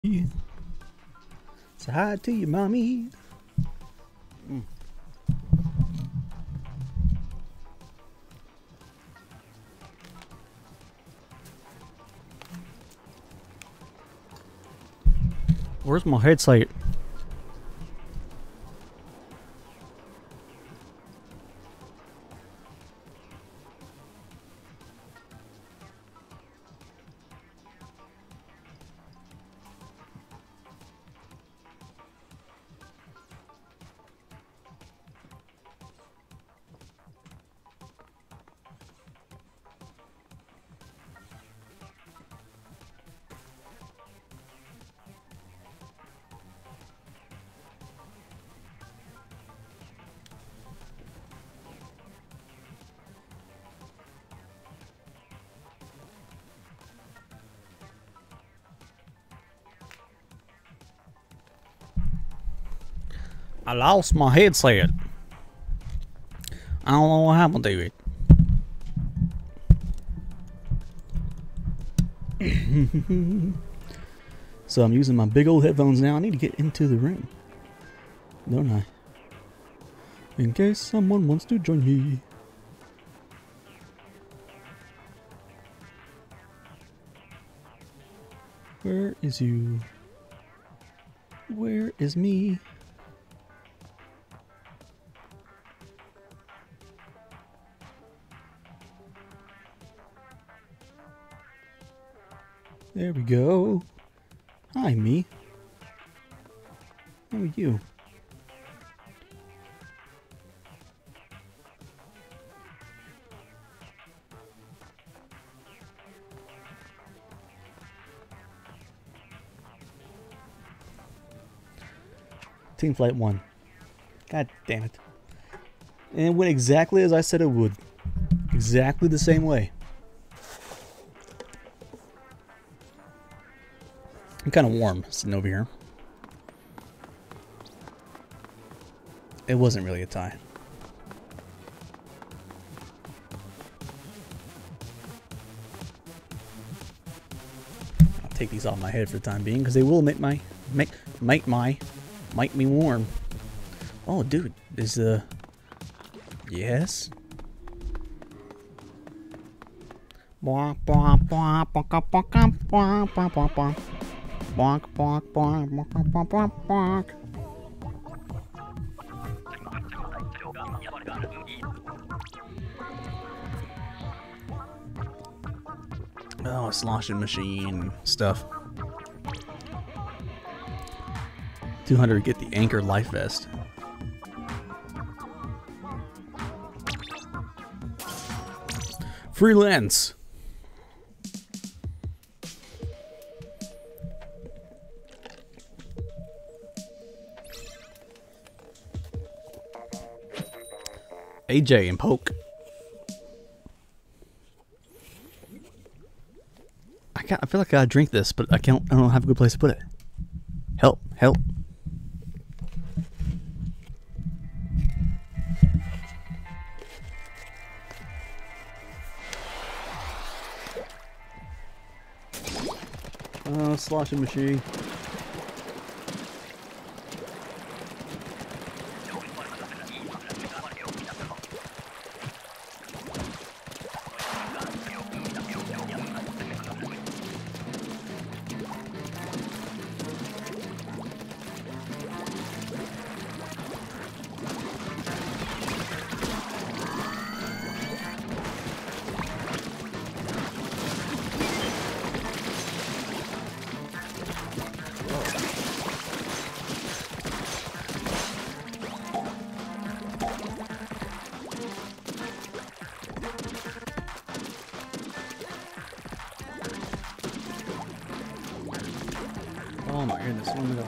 Say hi to your mommy. Where's my headset? I lost my headset. I don't know what happened to it. So I'm using my big old headphones now. I need to get into the room, don't I? In case someone wants to join me. Where is you? Where is me? There we go. Hi, me. How are you? Team Flight 1. God damn it. And it went exactly as I said it would. Exactly the same way. I'm kind of warm sitting over here. It wasn't really a tie. I'll take these off my head for the time being because they will make me warm. Oh, dude, is yes. Bonk bonk bonk bonk bonk bonk bonk bonk bonk. Bonk, bonk, bonk, bonk, bonk, bonk, bonk. Oh, sloshing machine stuff. 200, get the Anchor Life Vest. Freelance. AJ and Poke. I feel like I gotta drink this, but I don't have a good place to put it. Help, help. Oh, sloshing machine. Oh my goodness, let me go.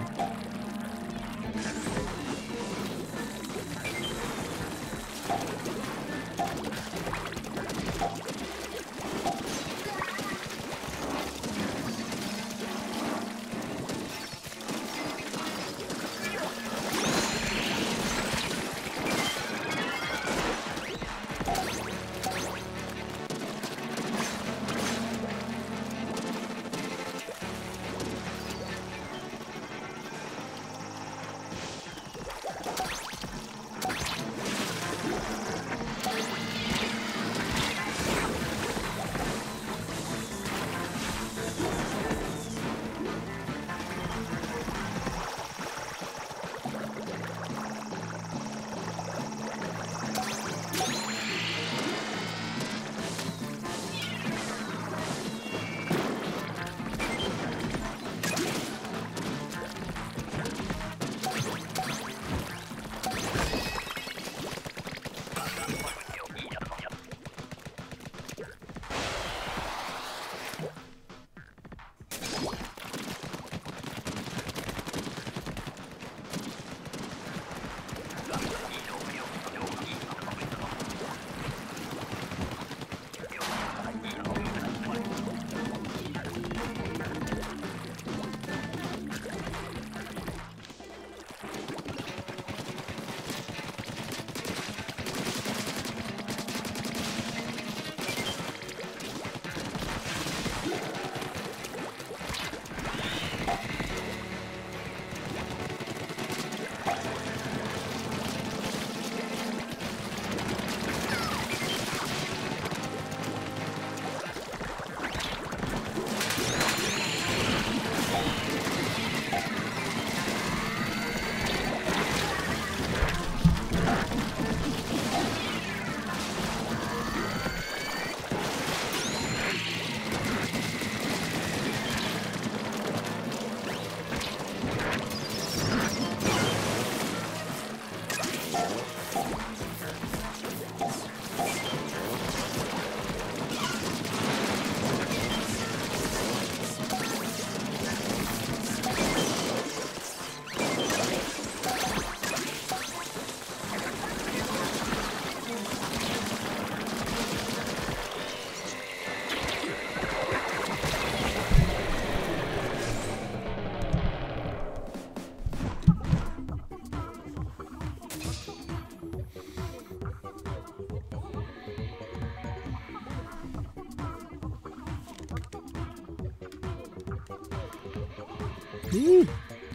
Woo.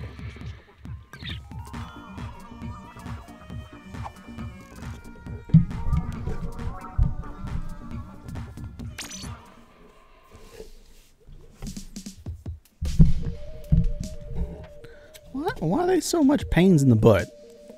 What? Why are they so much pains in the butt?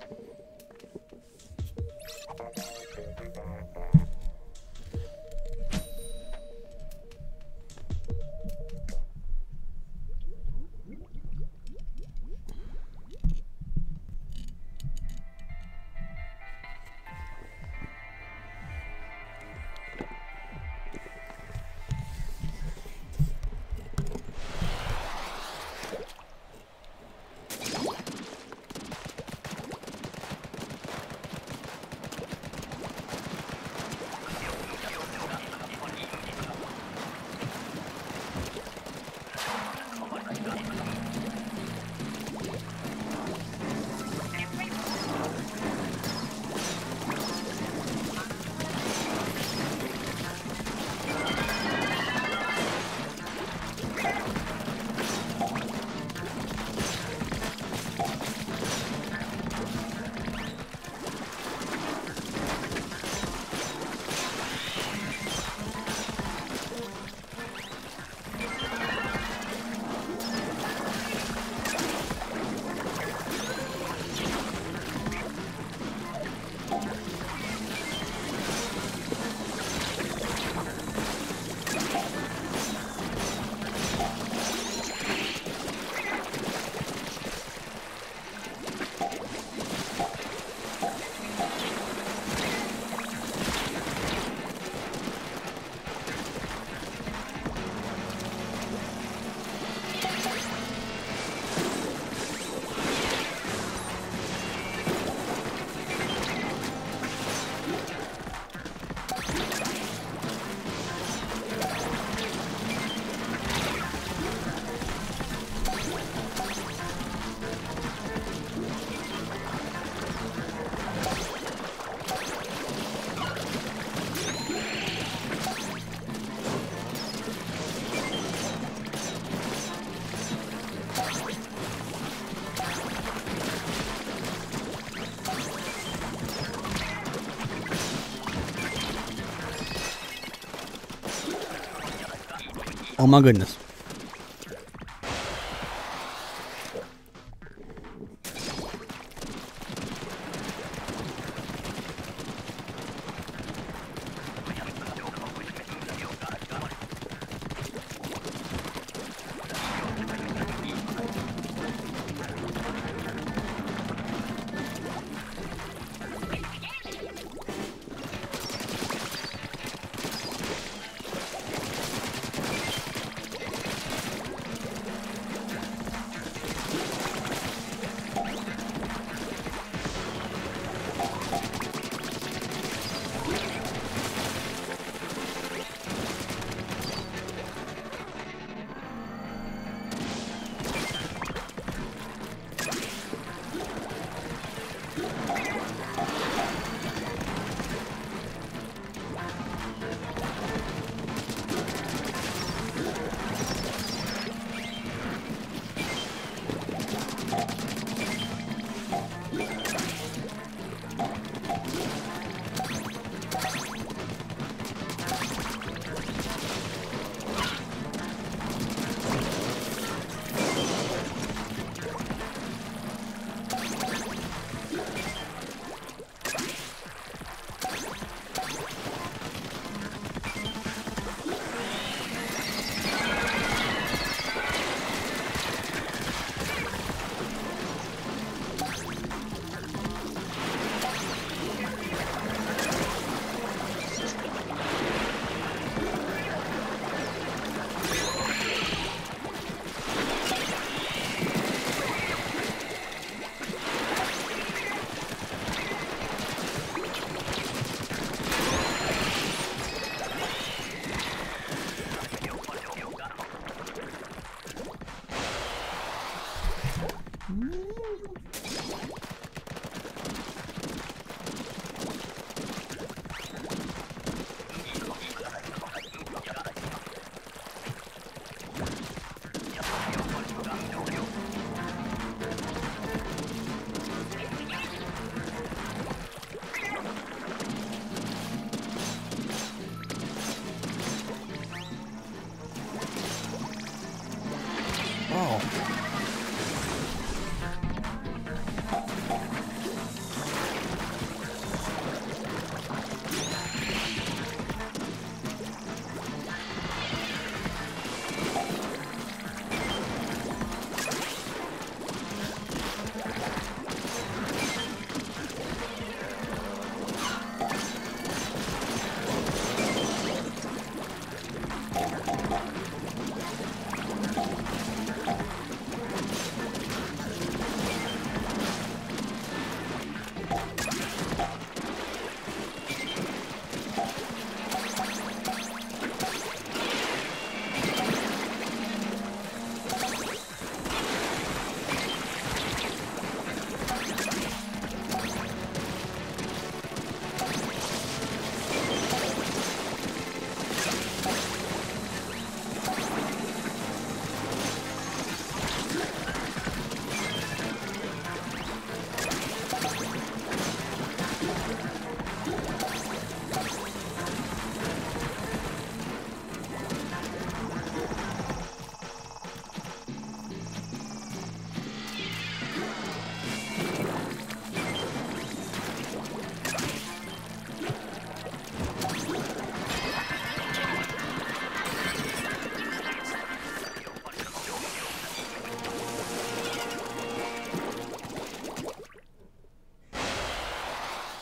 Oh my goodness.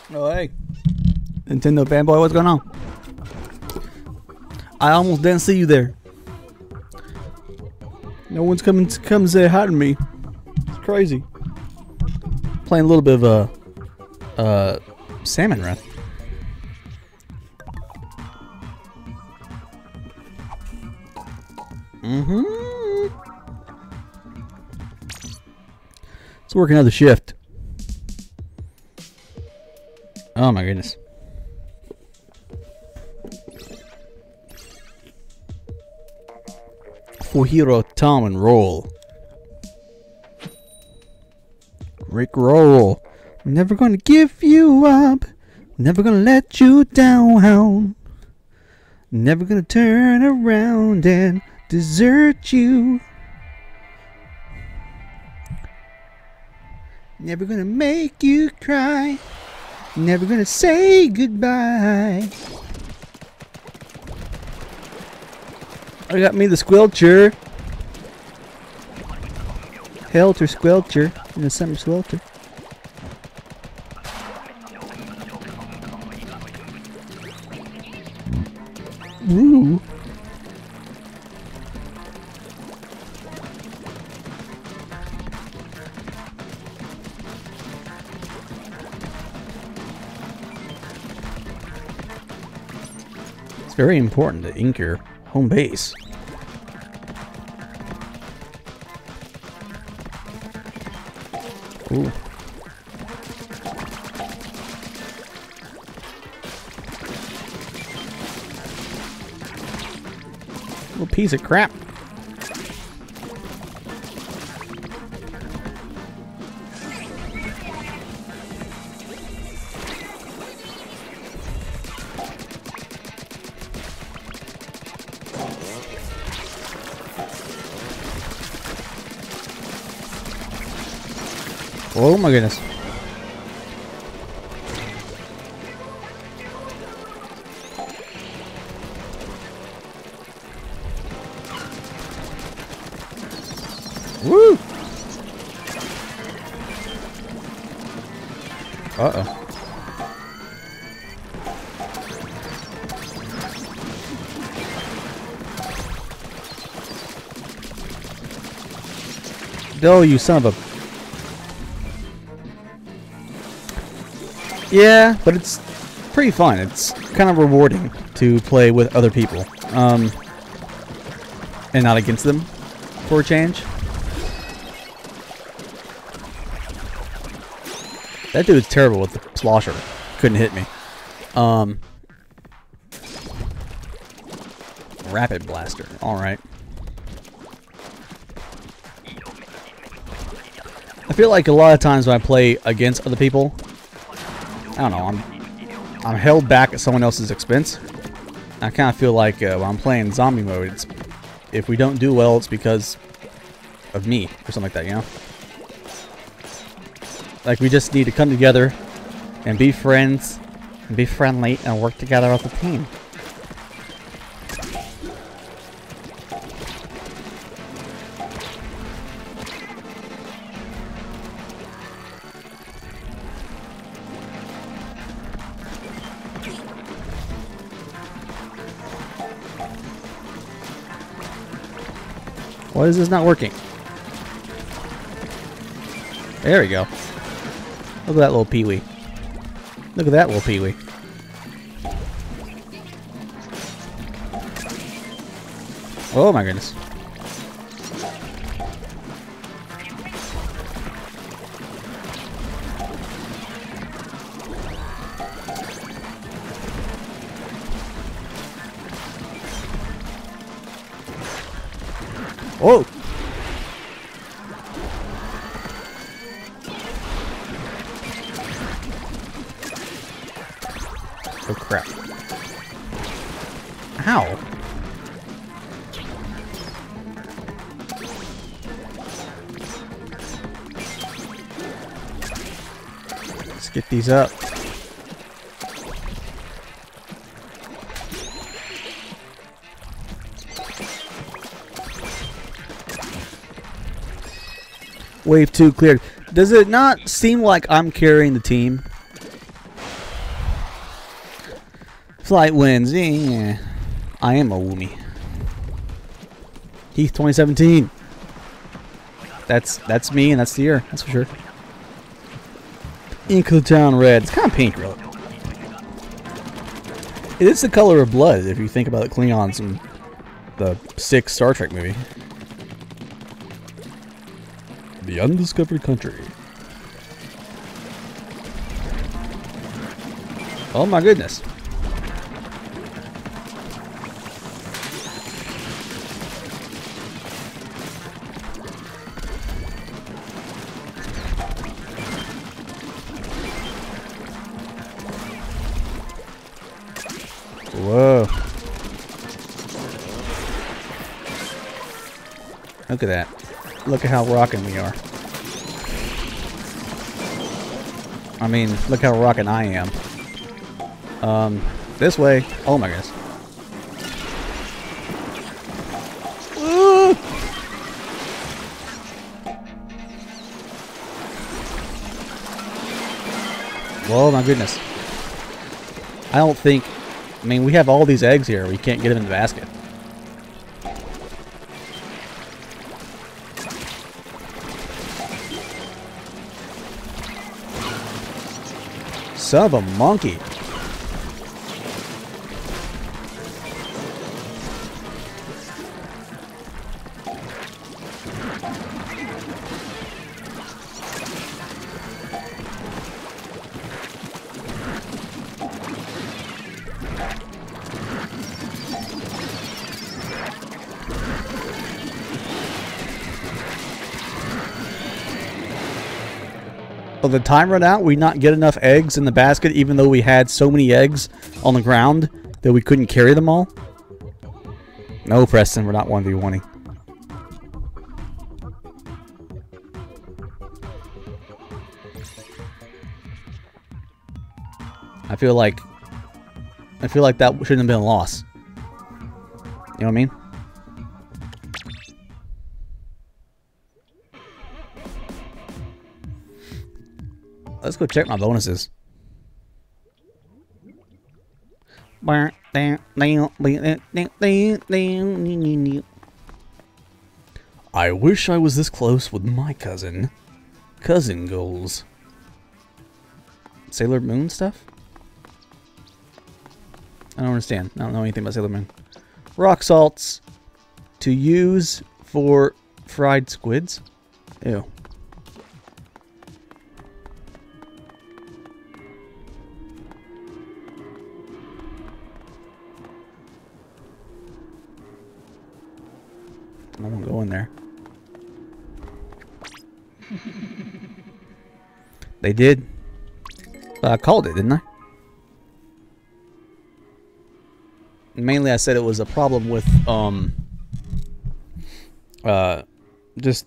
Oh, hey. Nintendo fanboy, what's going on? I almost didn't see you there. No one's coming to come say hi to me. It's crazy. Playing a little bit of salmon run. Let's work another shift. Oh my goodness. For hero Tom and roll. Rick roll. Never gonna give you up. Never gonna let you down. Never gonna turn around and desert you. Never gonna make you cry. Never gonna say goodbye. I got me the Squelcher. Helter Squelcher in the summer swelter. Ooh. It's very important to ink your home base. Ooh. Little piece of crap. Oh my goodness. Woo! Uh-oh. Oh, you son of a... Yeah, but it's pretty fun. It's kind of rewarding to play with other people. And not against them, for a change. That dude's terrible with the slosher. Couldn't hit me. Rapid blaster. Alright. I feel like a lot of times when I play against other people, I don't know, I'm held back at someone else's expense. I kind of feel like when I'm playing zombie mode, it's, if we don't do well, it's because of me or something like that, you know? Like we just need to come together and be friends and be friendly and work together as a team. Why is this not working? There we go. Look at that little peewee. Look at that little peewee. Oh my goodness. Oh! Oh crap. Ow! Let's get these up. Wave 2 cleared. Does it not seem like I'm carrying the team? Flight wins. Yeah. I am a Woomy. Heath 2017. That's me and that's the year. That's for sure. Ink of the Town red. It's kind of pink, really. It is the color of blood if you think about the Klingons in the 6th Star Trek movie. The Undiscovered Country. Oh my goodness. Whoa. Look at that. Look at how rockin' we are. I mean, look how rockin' I am. This way. Oh my goodness. Whoa, my goodness. I don't think... I mean, we have all these eggs here. We can't get them in the basket. Son of a monkey. Will the time run out? We not get enough eggs in the basket even though we had so many eggs on the ground that we couldn't carry them all? No, Preston, we're not 1v1ing. I feel like that shouldn't have been a loss. You know what I mean? Let's go check my bonuses. I wish I was this close with my cousin. Cousin goals. Sailor Moon stuff? I don't understand. I don't know anything about Sailor Moon. Rock salts to use for fried squids? Ew. I won't go in there. They did. I called it, didn't I? Mainly I said it was a problem with just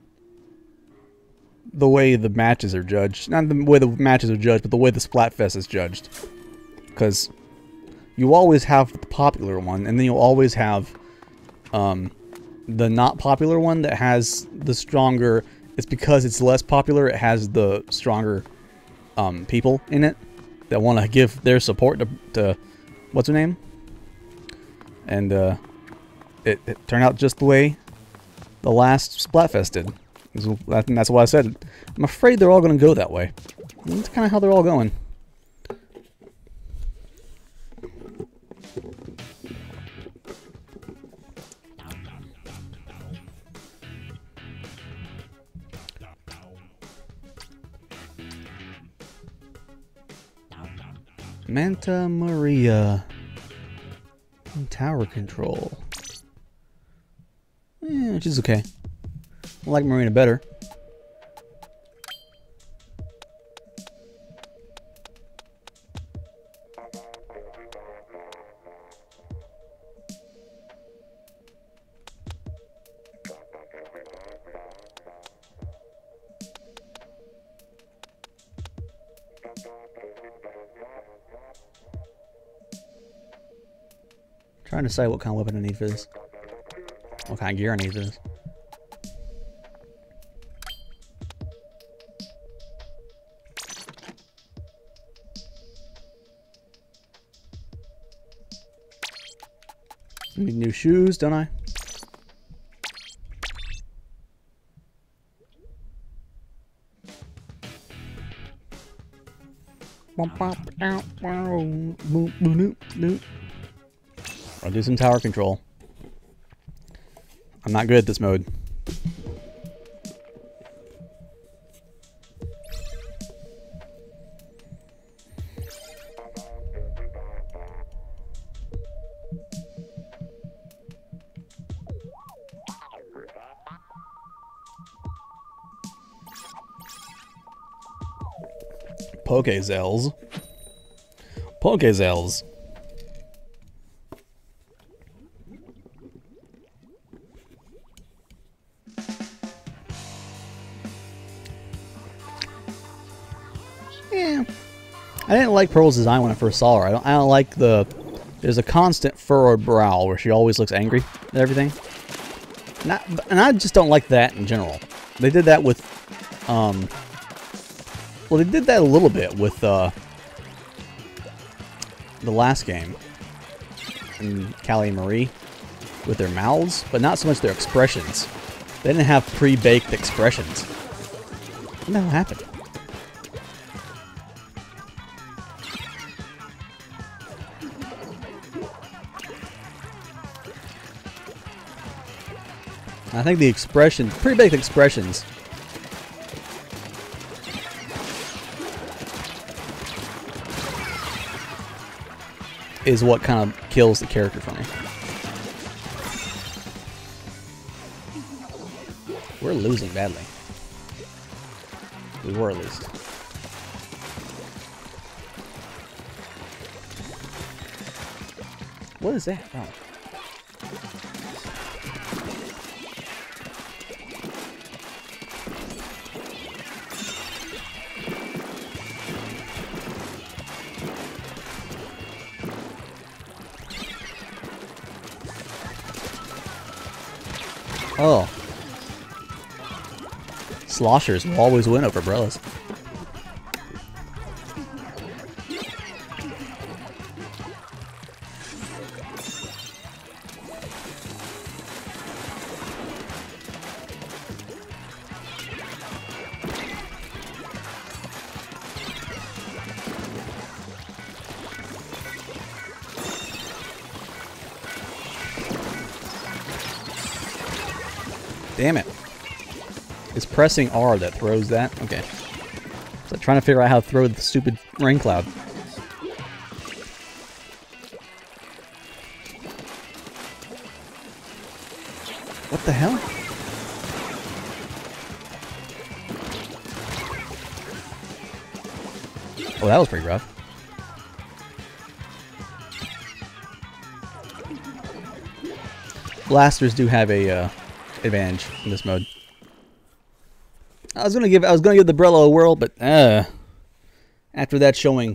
the way the matches are judged. Not the way the matches are judged, but the way the Splatfest is judged. Because you always have the popular one, and then you'll always have the not popular one that has the stronger... It's because it's less popular, it has the stronger people in it that want to give their support to what's her name? And it turned out just the way the last Splatfest did. And that's why I said it. I'm afraid they're all going to go that way. And that's kind of how they're all going. Manta Maria. Tower control. Which is okay. I like Marina better. Trying to decide what kind of weapon I need for this. What kind of gear I need for this. Need new shoes, don't I? I'll do some tower control. I'm not good at this mode. Pokezells. Pokezells. Yeah. I didn't like Pearl's design when I first saw her. I don't like the... There's a constant furrowed brow where she always looks angry at everything. And I just don't like that in general. They did that with... Well, they did that a little bit with the last game, and Callie and Marie, with their mouths, but not so much their expressions. They didn't have pre-baked expressions. What the hell happened? I think the expressions, pre-baked expressions, is what kind of kills the character for me. We're losing badly. We were at least. What is that? Oh. Oh. Sloshers will always win over umbrellas. Damn it. It's pressing R that throws that? Okay. So I'm trying to figure out how to throw the stupid rain cloud. What the hell? Oh, that was pretty rough. Blasters do have a advantage in this mode. I was gonna give the Brello a whirl, but after that showing,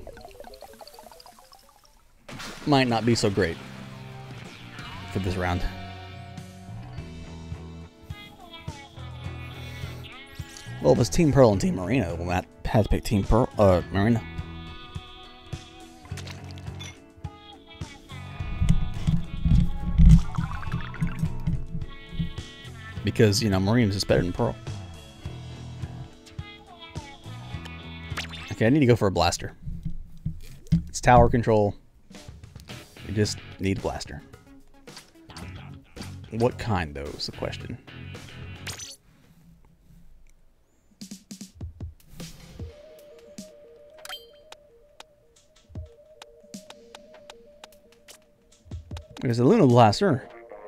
might not be so great for this round. Well, if it's Team Pearl and Team Marina, well, Matt has to pick Team Pearl, Marina. Because, you know, Marina's just better than Pearl. Okay, I need to go for a blaster. It's tower control. We just need a blaster. What kind, though, is the question. There's a Luna Blaster.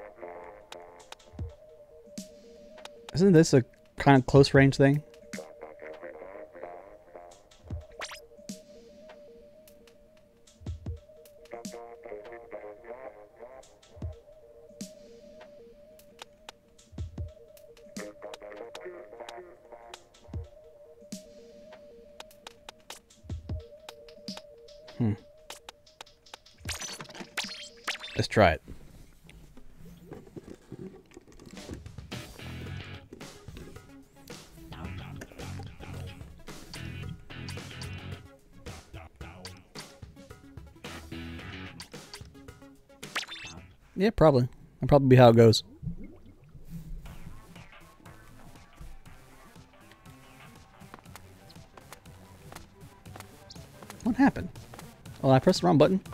Isn't this a kind of close range thing? Let's try it. Yeah, probably. That'll probably be how it goes. What happened? Oh, I pressed the wrong button.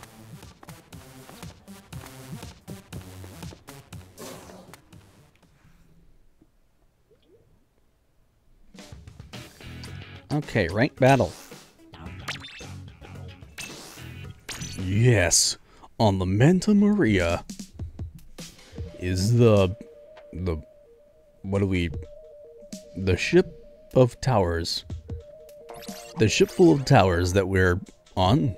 Okay, ranked battle. Yes, on the Manta Maria is the ship of towers. The ship full of towers that we're on.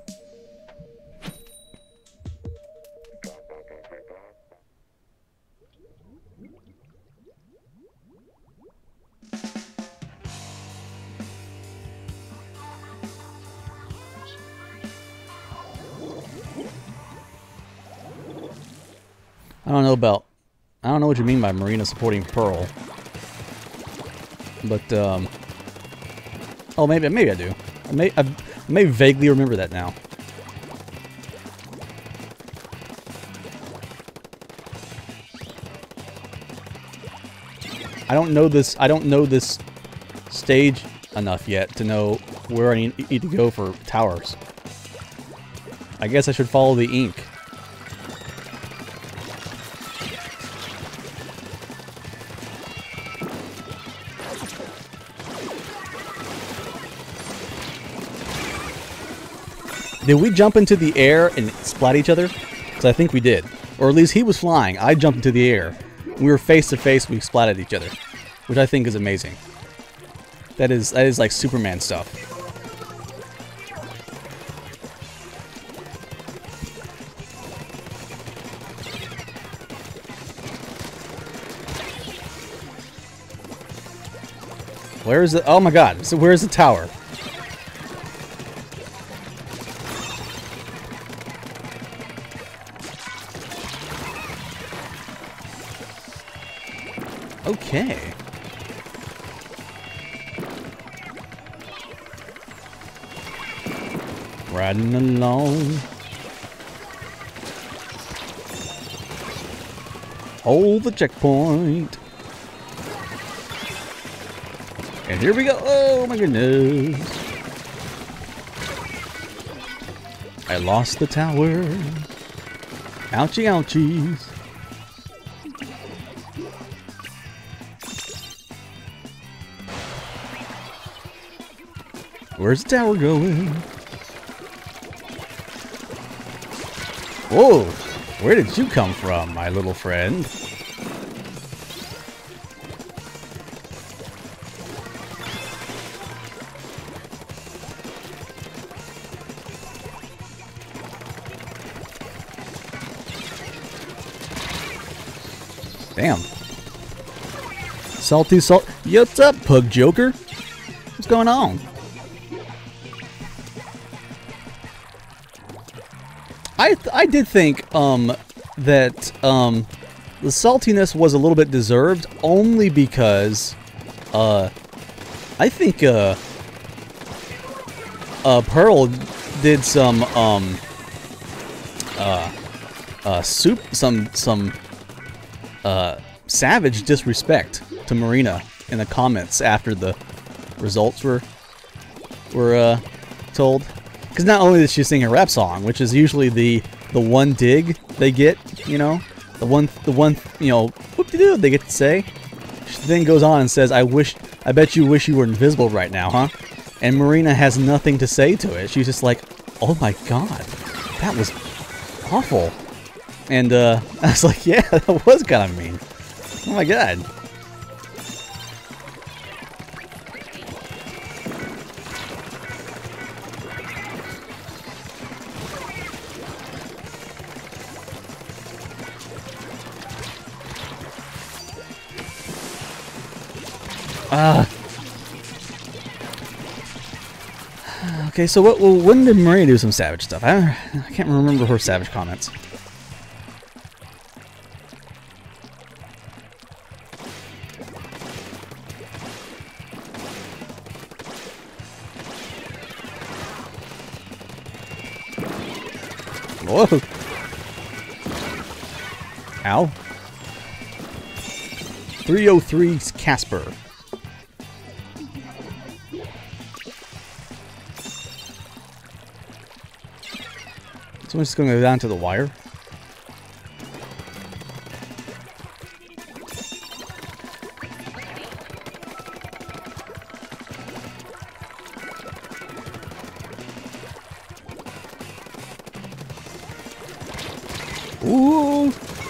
I don't know what you mean by Marina supporting Pearl. But, oh, maybe I do. I may vaguely remember that now. I don't know this stage enough yet to know where I need to go for towers. I guess I should follow the ink. Did we jump into the air and splat each other? Because I think we did. Or at least he was flying. I jumped into the air. We were face to face. We splatted each other. Which I think is amazing. That is like Superman stuff. Where is it? Oh my god. So where's the tower? Okay. Riding along. Hold the checkpoint. And here we go. Oh my goodness. I lost the tower. Ouchie ouchies. Where's the tower going? Whoa! Where did you come from, my little friend? Damn. Salty salt. What's up, Pug Joker? What's going on? I did think that the saltiness was a little bit deserved, only because I think Pearl did some savage disrespect to Marina in the comments after the results were told. Because not only did she sing a rap song, which is usually the one dig they get, you know, the one you know, whoop-de-doo they get to say. She then goes on and says, I bet you wish you were invisible right now, huh? And Marina has nothing to say to it. She's just like, oh my god, that was awful. And I was like, yeah, that was kind of mean. Oh my god. Okay, so when did Maria do some savage stuff? I can't remember her savage comments. Whoa. Ow. 303's Casper. So I'm just going to go down to the wire. Ooh.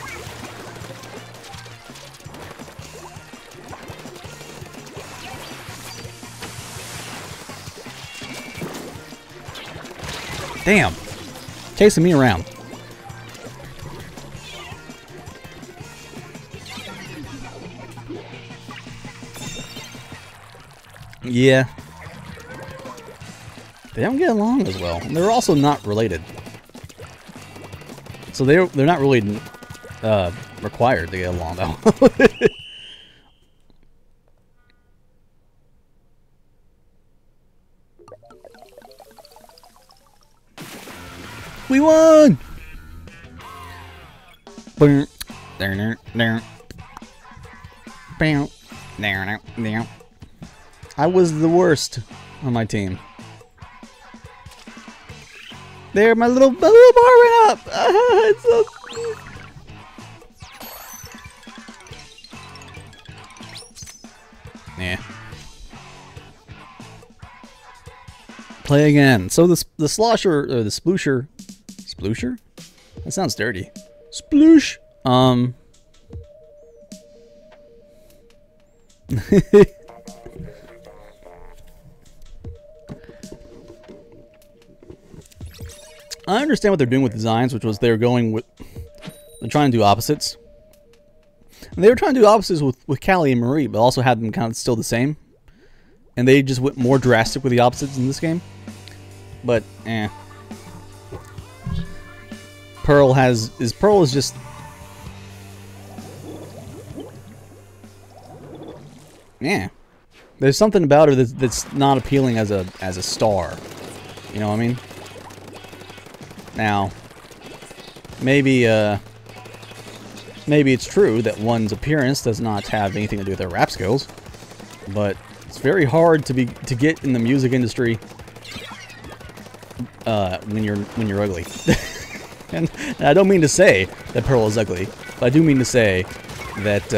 Damn. Chasing me around. Yeah. They don't get along as well. They're also not related. So they're not really required to get along though. We won! I was the worst on my team. There, my little bar went up. It's so cute. Yeah. Play again. So the slosher or the sploosher. Sploosher? That sounds dirty. Sploosh. I understand what they're doing with designs, which was they're trying to do opposites. And they were trying to do opposites with Callie and Marie, but also had them kind of still the same. And they just went more drastic with the opposites in this game. But, eh. Pearl is just... Yeah. There's something about her that's not appealing as a star. You know what I mean? Now, maybe it's true that one's appearance does not have anything to do with their rap skills, but it's very hard to get in the music industry when you're ugly. and I don't mean to say that Pearl is ugly, but I do mean to say that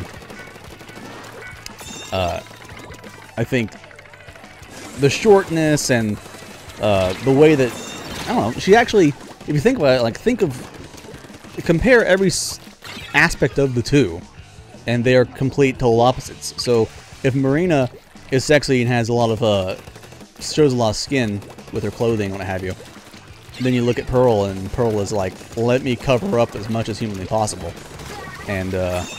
I think the shortness and the way that, I don't know, she actually, if you think about it, like, compare every aspect of the two, and they are complete total opposites. So, if Marina is sexy and has a lot of, shows a lot of skin with her clothing and what have you, then you look at Pearl, and Pearl is like, let me cover up as much as humanly possible. And,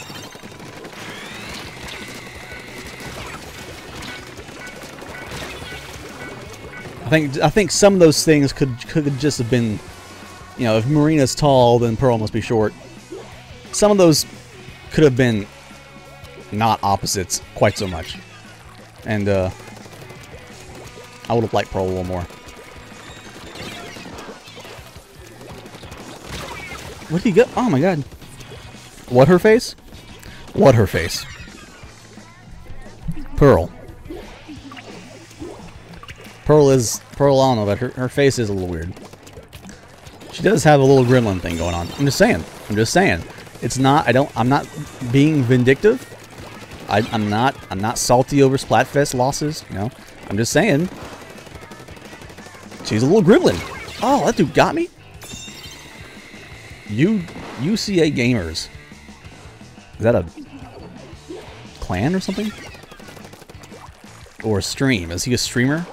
I think some of those things could just have been, you know, if Marina's tall, then Pearl must be short. Some of those could have been not opposites quite so much. And, I would have liked Pearl a little more. What did he get? Oh my god. What her face? What her face? Pearl. Pearl, I don't know, but her face is a little weird. She does have a little gremlin thing going on. I'm just saying. It's not, I'm not being vindictive. I'm not salty over Splatfest losses, you know. I'm just saying. She's a little gremlin. Oh, that dude got me. UCA Gamers. Is that a clan or something? Or a stream? Is he a streamer?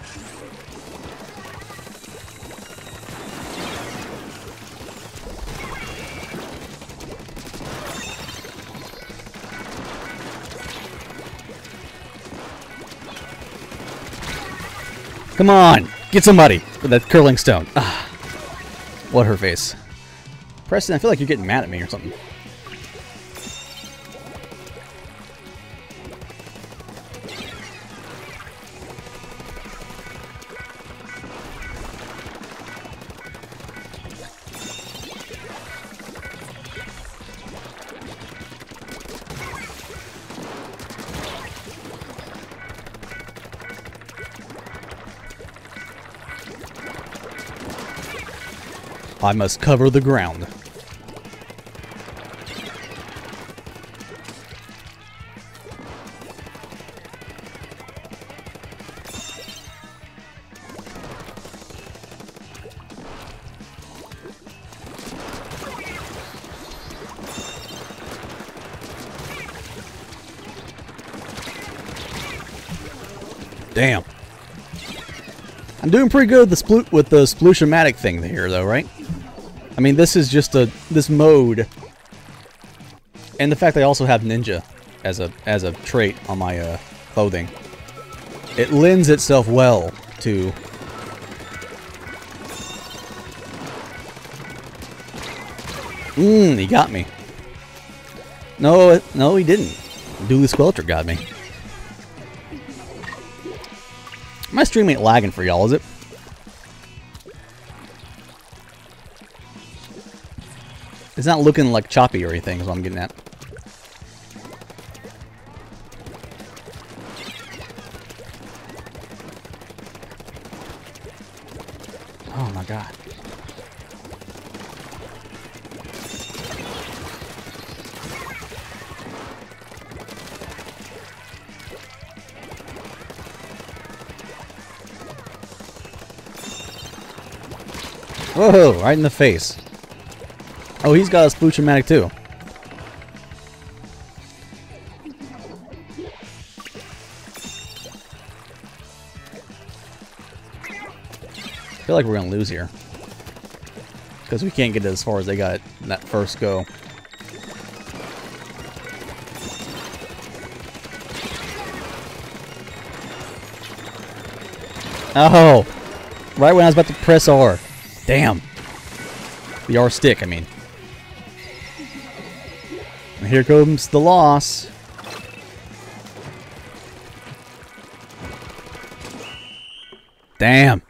Come on! Get somebody with that curling stone. Ah, what her face. Preston, I feel like you're getting mad at me or something. I must cover the ground. Damn. I'm doing pretty good with the Splushamatic thing here, though, right? I mean, this is just this mode, and the fact that I also have Ninja as a trait on my clothing. It lends itself well to. He got me. No, he didn't. Dooley Squelcher got me. My stream ain't lagging for y'all, is it? It's not looking like choppy or anything, is what I'm getting at. Oh my god. Whoa, right in the face. Oh, he's got a Splushamatic too. I feel like we're gonna lose here. Because we can't get as far as they got in that first go. Oh! Right when I was about to press R. Damn. The R stick, I mean. And here comes the loss. Damn.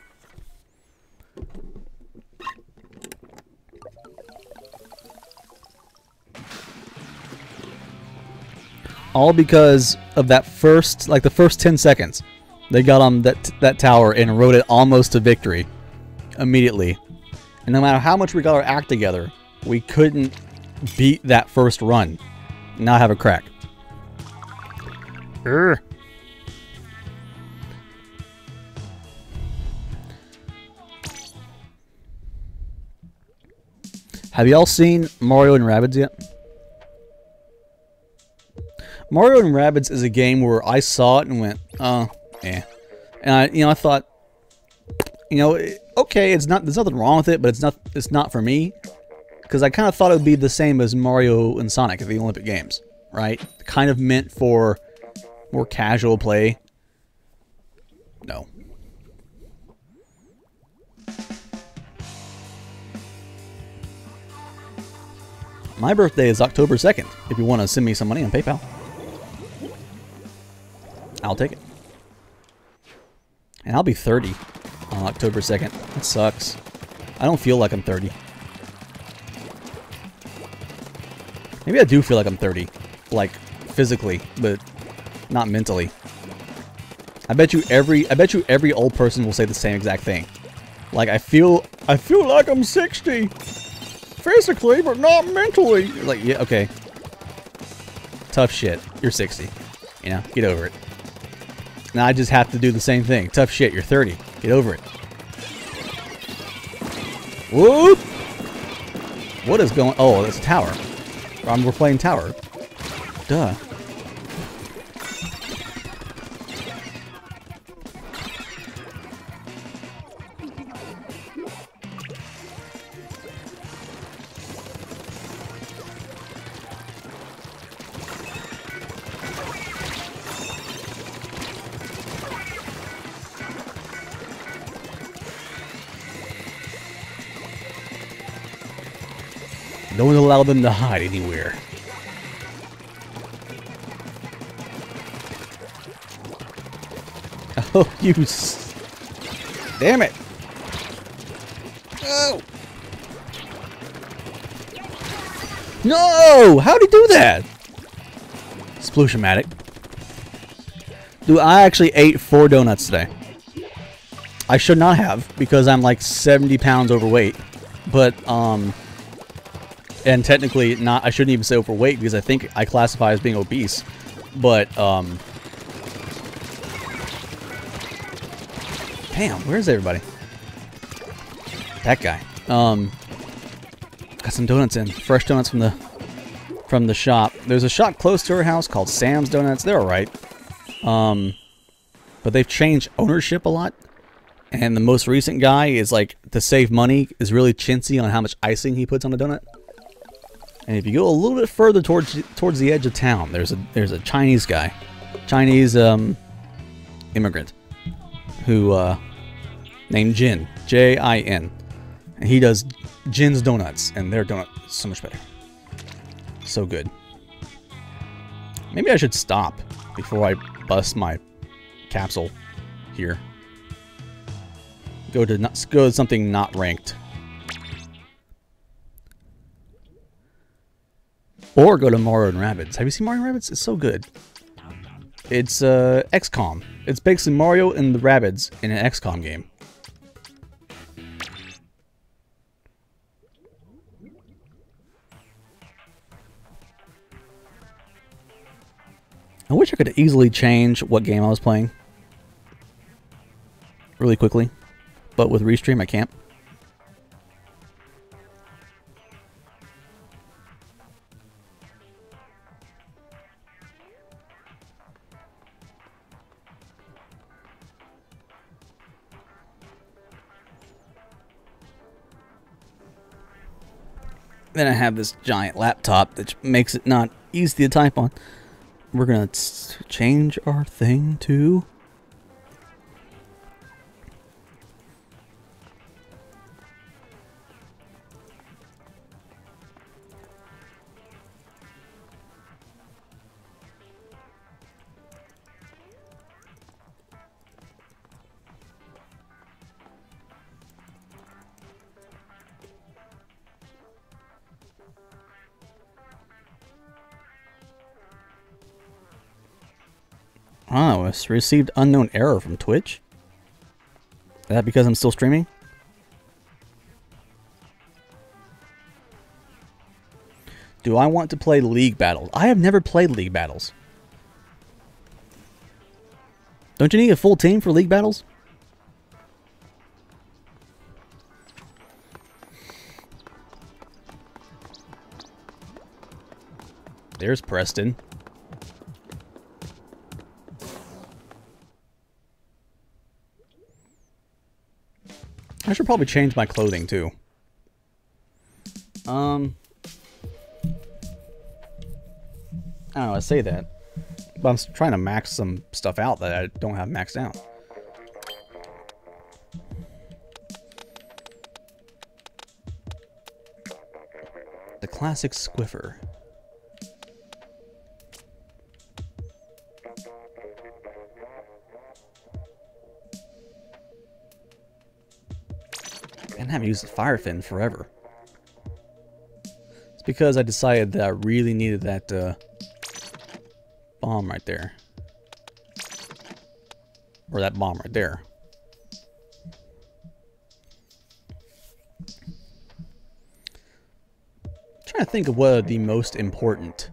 All because of that first, like the first 10 seconds. They got on that tower and rode it almost to victory. Immediately. And no matter how much we got our act together, we couldn't beat that first run. Now I have a crack. Urgh. Have y'all seen Mario and Rabbids yet? Mario and Rabbids is a game where I saw it and went, eh. And I thought, okay, there's nothing wrong with it, but it's not for me. Because I kind of thought it would be the same as Mario and Sonic at the Olympic Games, right? Kind of meant for more casual play. No. My birthday is October 2nd, if you want to send me some money on PayPal. I'll take it. And I'll be 30 on October 2nd. That sucks. I don't feel like I'm 30. Maybe I do feel like I'm 30. Like, physically, but not mentally. I bet you every old person will say the same exact thing. Like, I feel like I'm 60. Physically, but not mentally. Like, yeah, okay. Tough shit. You're 60. Get over it. Now I just have to do the same thing. Tough shit, you're 30. Get over it. Whoop! What is going... Oh, it's a tower. We're playing tower. Duh. Don't allow them to hide anywhere. Oh, you... Damn it! No! No! How'd he do that? Splushamatic. Dude, I actually ate 4 donuts today. I should not have, because I'm like 70 pounds overweight. But and technically not. I shouldn't even say overweight because I think I classify as being obese. But damn, where's everybody? That guy. Got some donuts in. Fresh donuts from the shop. There's a shop close to our house called Sam's Donuts. They're alright. But they've changed ownership a lot. And the most recent guy is like, to save money, is really chintzy on how much icing he puts on a donut. And if you go a little bit further towards the edge of town, there's a Chinese guy. Chinese immigrant who named Jin. J-I-N. And he does Jin's Donuts, and their donut is so much better. So good. Maybe I should stop before I bust my capsule here. Go to something not ranked. Or go to Mario and Rabbids. Have you seen Mario and Rabbids? It's so good. It's XCOM. It's basically Mario and the Rabbids in an XCOM game. I wish I could easily change what game I was playing really quickly, but with Restream I can't. Then I have this giant laptop that makes it not easy to type on. We're gonna change our thing to... Oh, it's received unknown error from Twitch. Is that because I'm still streaming? Do I want to play League Battles? I have never played League Battles. Don't you need a full team for League Battles? There's Preston. I should probably change my clothing too. I don't know, I say that, but I'm trying to max some stuff out that I don't have maxed out. The classic Squiffer. I haven't used the fire fin forever. It's because I decided that I really needed that bomb right there. Or that bomb right there. I'm trying to think of what are the most important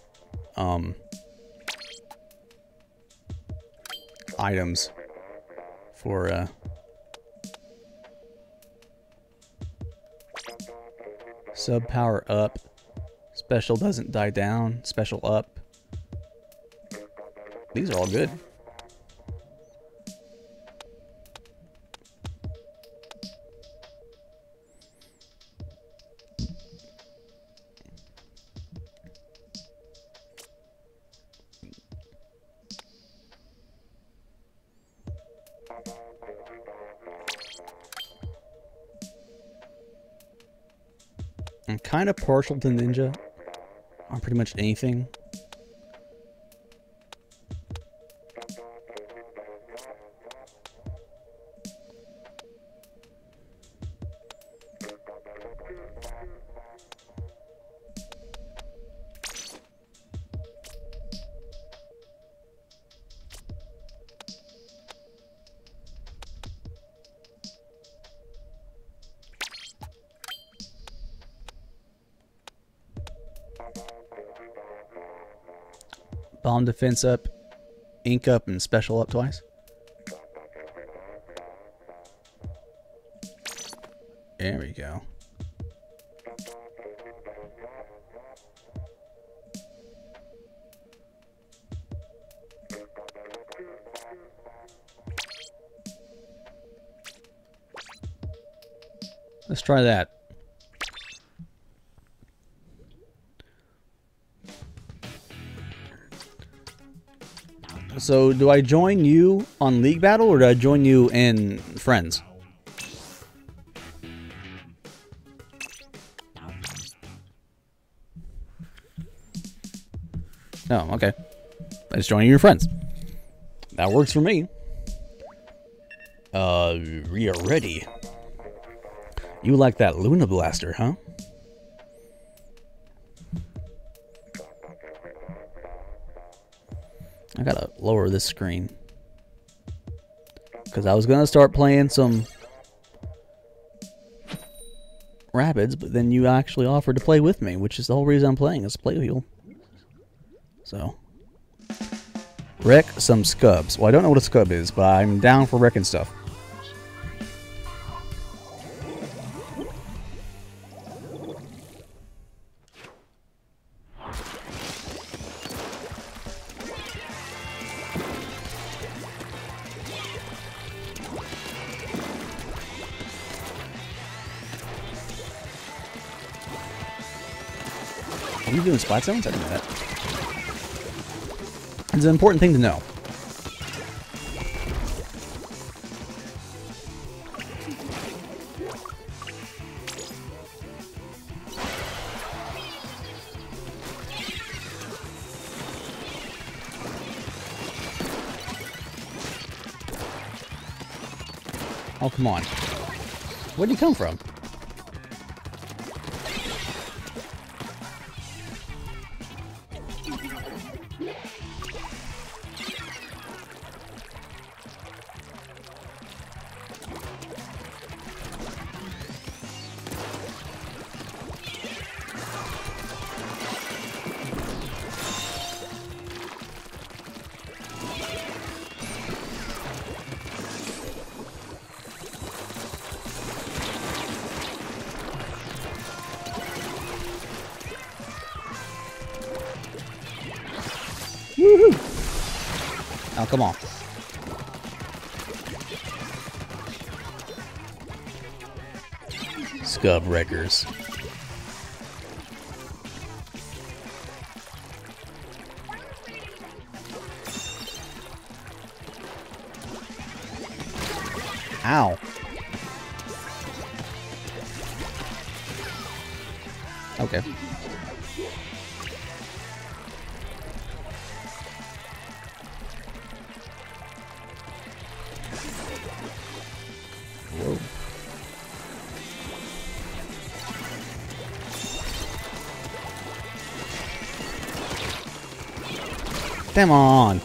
items for sub power up, special doesn't die down, special up. These are all good. I'm kind of partial to Ninja on pretty much anything. Bomb defense up, ink up, and special up twice. There we go. Let's try that. So, do I join you on League Battle, or do I join you in Friends? Oh, okay. I just join you in Friends. That works for me. We are ready. You like that Luna Blaster, huh? I gotta lower this screen. Because I was gonna start playing some Rabbids, but then you actually offered to play with me, which is the whole reason I'm playing, is to play with you. So. Wreck some scubs. Well, I don't know what a scub is, but I'm down for wrecking stuff. Are you doing splat zones? I didn't know that. It's an important thing to know. Oh, come on. Where'd you come from? Woohoo! Oh, come on. Scub wreckers. Ow. Okay. Whoa. Come on.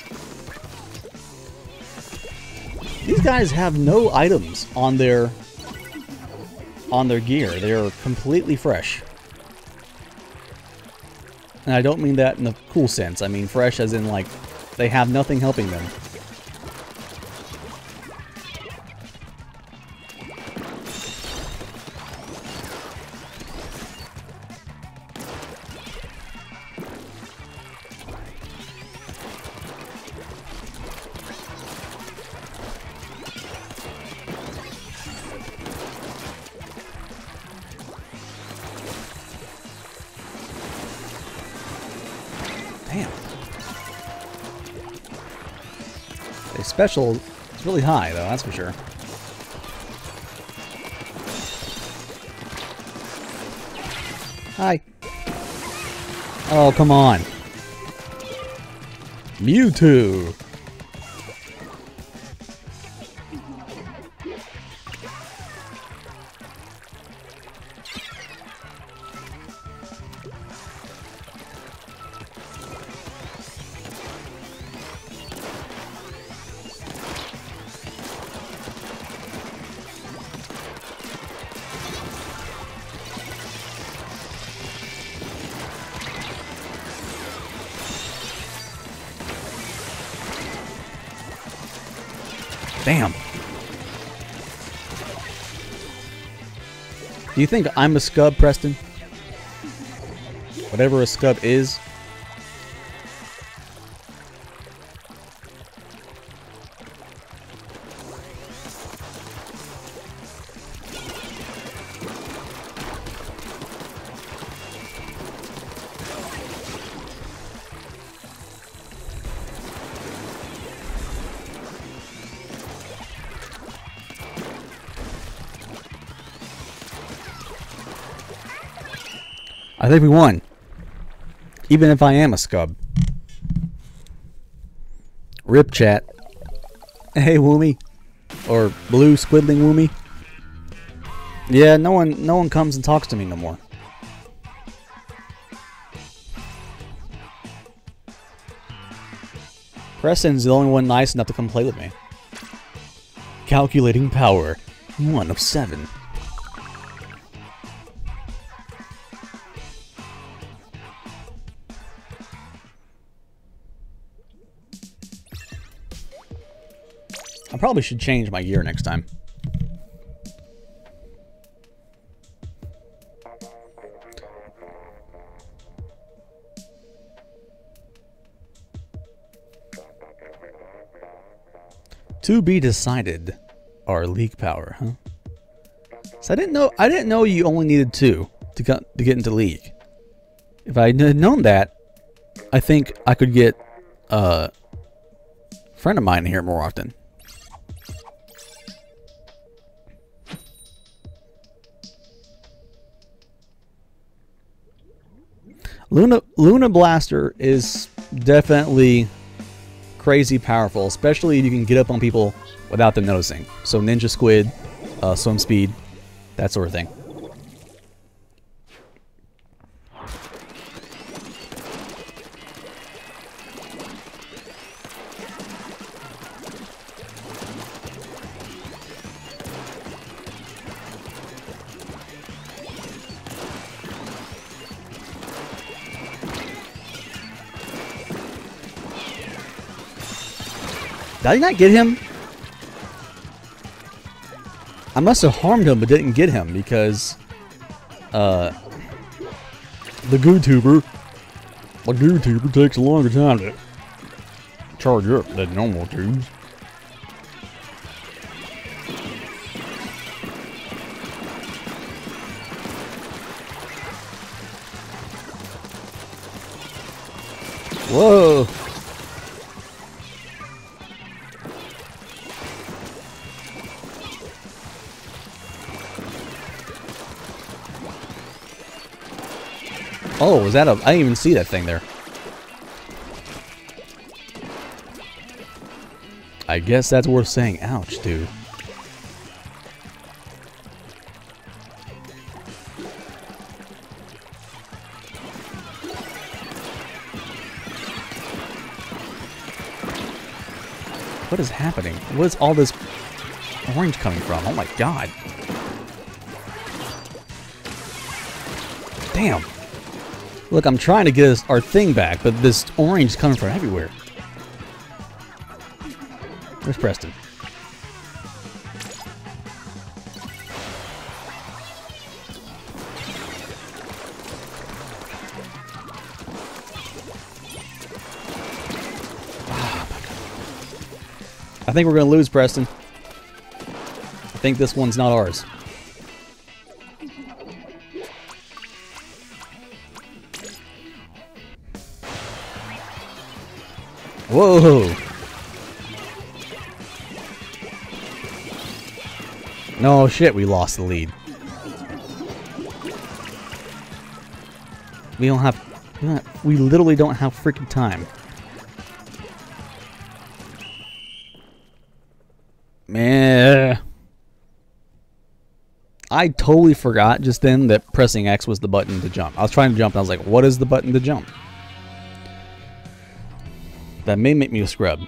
These guys have no items on their gear. They're completely fresh. And I don't mean that in a cool sense. I mean fresh as in, like, they have nothing helping them. Damn. A special is really high, though, that's for sure. Hi. Oh, come on. Mewtwo. Damn. Do you think I'm a scub, Preston? Whatever a scub is. I think we won. Even if I am a scub. Rip chat. Hey Woomy. Or blue squiddling Woomy. Yeah, no one comes and talks to me no more. Preston's the only one nice enough to come play with me. Calculating power. 1 of 7. I probably should change my gear next time. To be decided. Our league power, huh? So I didn't know you only needed 2 to get into league. If I had known that, I think I could get a friend of mine here more often. Luna Blaster is definitely crazy powerful, especially if you can get up on people without them noticing. So Ninja Squid, Swim Speed, that sort of thing. Did I not get him? I must have harmed him but didn't get him because the GooTuber takes a longer time to charge up than normal tubes. Whoa! Oh, was that a... I didn't even see that thing there. I guess that's worth saying. Ouch, dude. What is happening? What is all this orange coming from? Oh my god. Damn. Look, I'm trying to get our thing back, but this orange is coming from everywhere. Where's Preston? I think we're going to lose, Preston. I think this one's not ours. Whoa! No shit, we lost the lead. We literally don't have freaking time. Man, I totally forgot just then that pressing X was the button to jump. I was trying to jump and I was like, what is the button to jump? That may make me a scrub.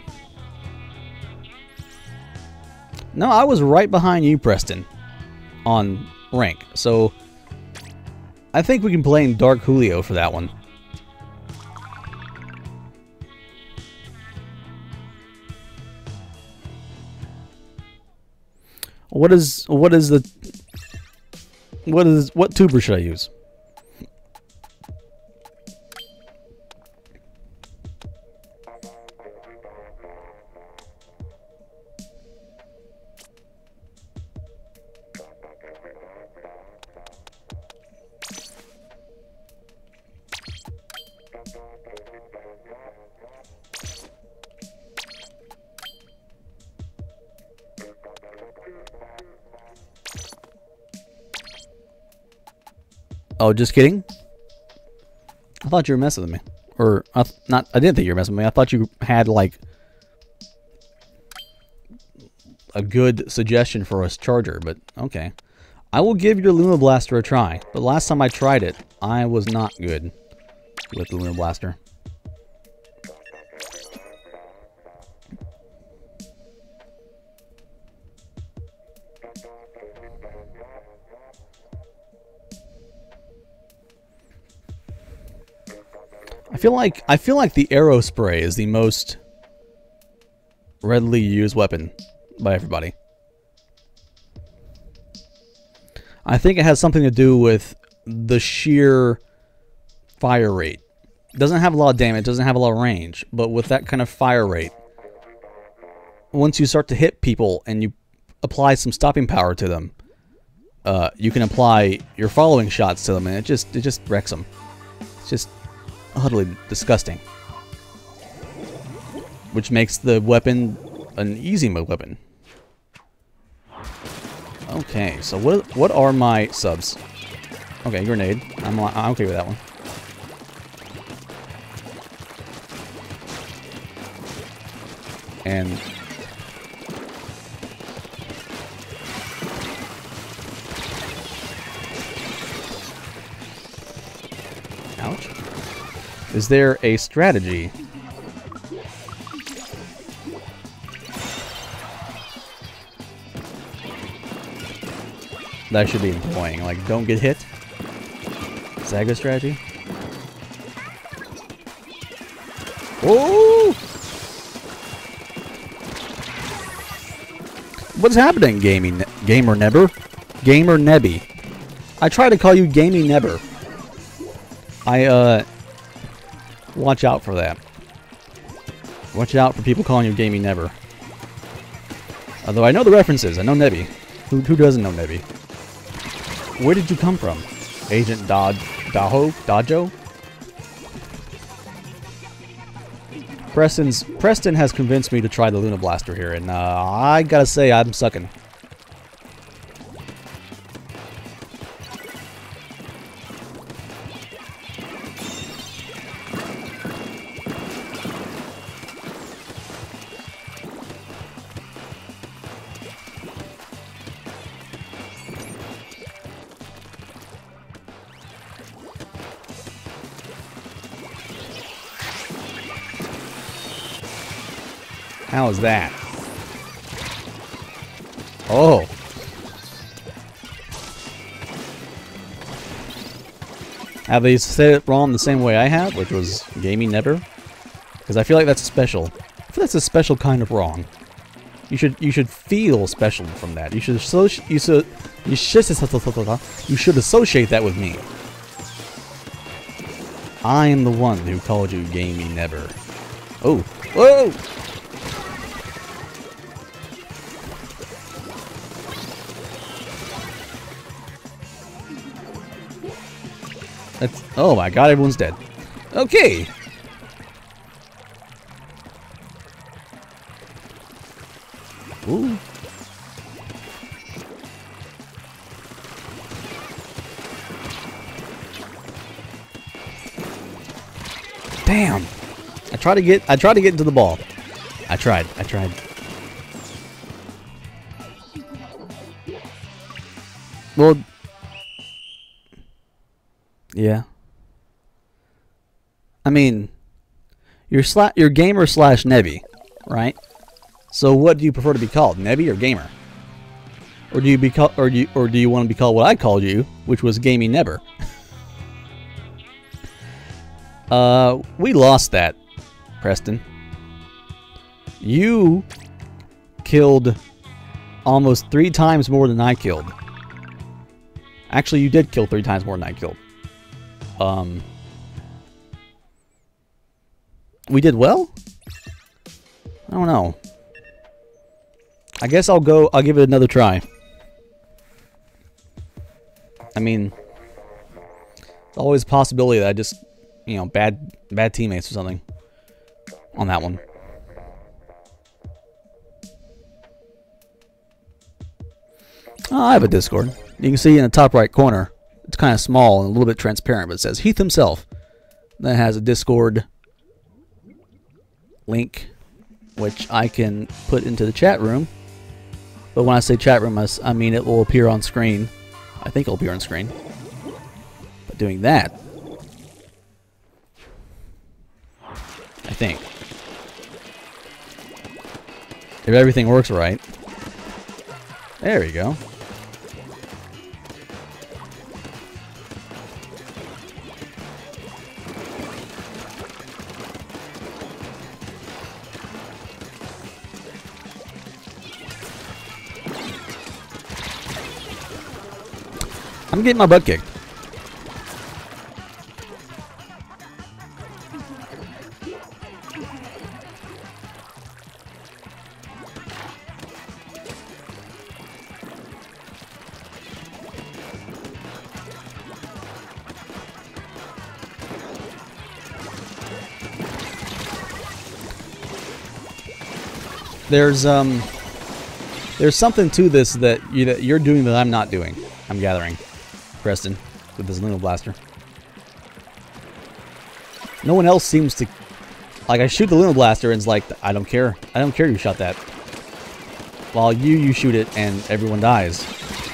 No, I was right behind you, Preston, on rank. So, I think we can play in Dark Julio for that one. What tuber should I use? Oh, just kidding? I thought you were messing with me. Or, I didn't think you were messing with me. I thought you had, like, a good suggestion for a charger, but okay. I will give your Luna Blaster a try. But last time I tried it, I was not good with the Luna Blaster. I feel like the arrow spray is the most readily used weapon by everybody. I think it has something to do with the sheer fire rate. It doesn't have a lot of damage, doesn't have a lot of range, but with that kind of fire rate, once you start to hit people and you apply some stopping power to them, you can apply your following shots to them, and it just wrecks them. It's just utterly disgusting, which makes the weapon an easy mode weapon. Okay, so what are my subs? Okay, grenade. I'm okay with that one. And ouch. Is there a strategy? That I should be employing. Like, don't get hit? Is that a good strategy? Oh! What's happening, Gamer Nebber? Gamer Nebby. I try to call you Gaming Nebber. Watch out for that. Watch out for people calling you Gaming Nebber. Although I know the references. I know Nebby. Who doesn't know Nebby? Where did you come from? Agent Dajo? Preston has convinced me to try the Luna Blaster here, and I gotta say I'm sucking. How is that? Oh. Have they said it wrong the same way I have, which was Gaming Nebber? Because I feel like that's special. I feel that's a special kind of wrong. You should feel special from that. You should associate that with me. I am the one who called you Gaming Nebber. Oh. Whoa! Oh my god, everyone's dead. Okay. Ooh. Damn. I tried to get into the ball. I tried. Well, yeah. I mean, you're gamer slash Nebby, right? So what do you prefer to be called, Nebby or gamer? Or do you want to be called what I called you, which was Gaming Nebber? We lost that, Preston. You killed almost 3 times more than I killed. Actually, you did kill 3 times more than I killed. We did well? I don't know. I guess I'll give it another try. I mean, there's always a possibility that I just, you know, bad teammates or something on that one. Oh, I have a Discord. You can see in the top right corner, it's kind of small and a little bit transparent, but it says Heath himself. That has a Discord link, which I can put into the chat room. But when I say chat room, I mean it will appear on screen. I think it'll appear on screen. But doing that, I think, if everything works right, there we go. I'm getting my butt kicked. There's something to this that you're doing that I'm not doing. I'm gathering, Preston, with this Luna Blaster. No one else seems to, like, I shoot the Luna Blaster and it's like, I don't care. I don't care you shot that. While you shoot it and everyone dies.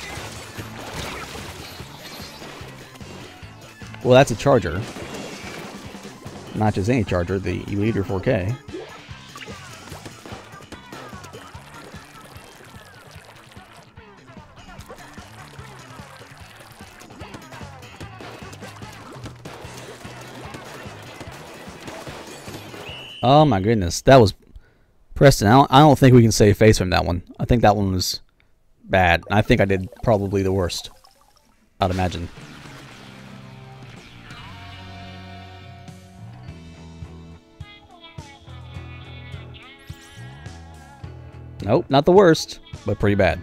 Well, that's a charger. Not just any charger, the Elite or 4K. Oh my goodness, that was Preston. I don't think we can save face from that one. I think that one was bad. I think I did probably the worst, I'd imagine. Nope, not the worst, but pretty bad.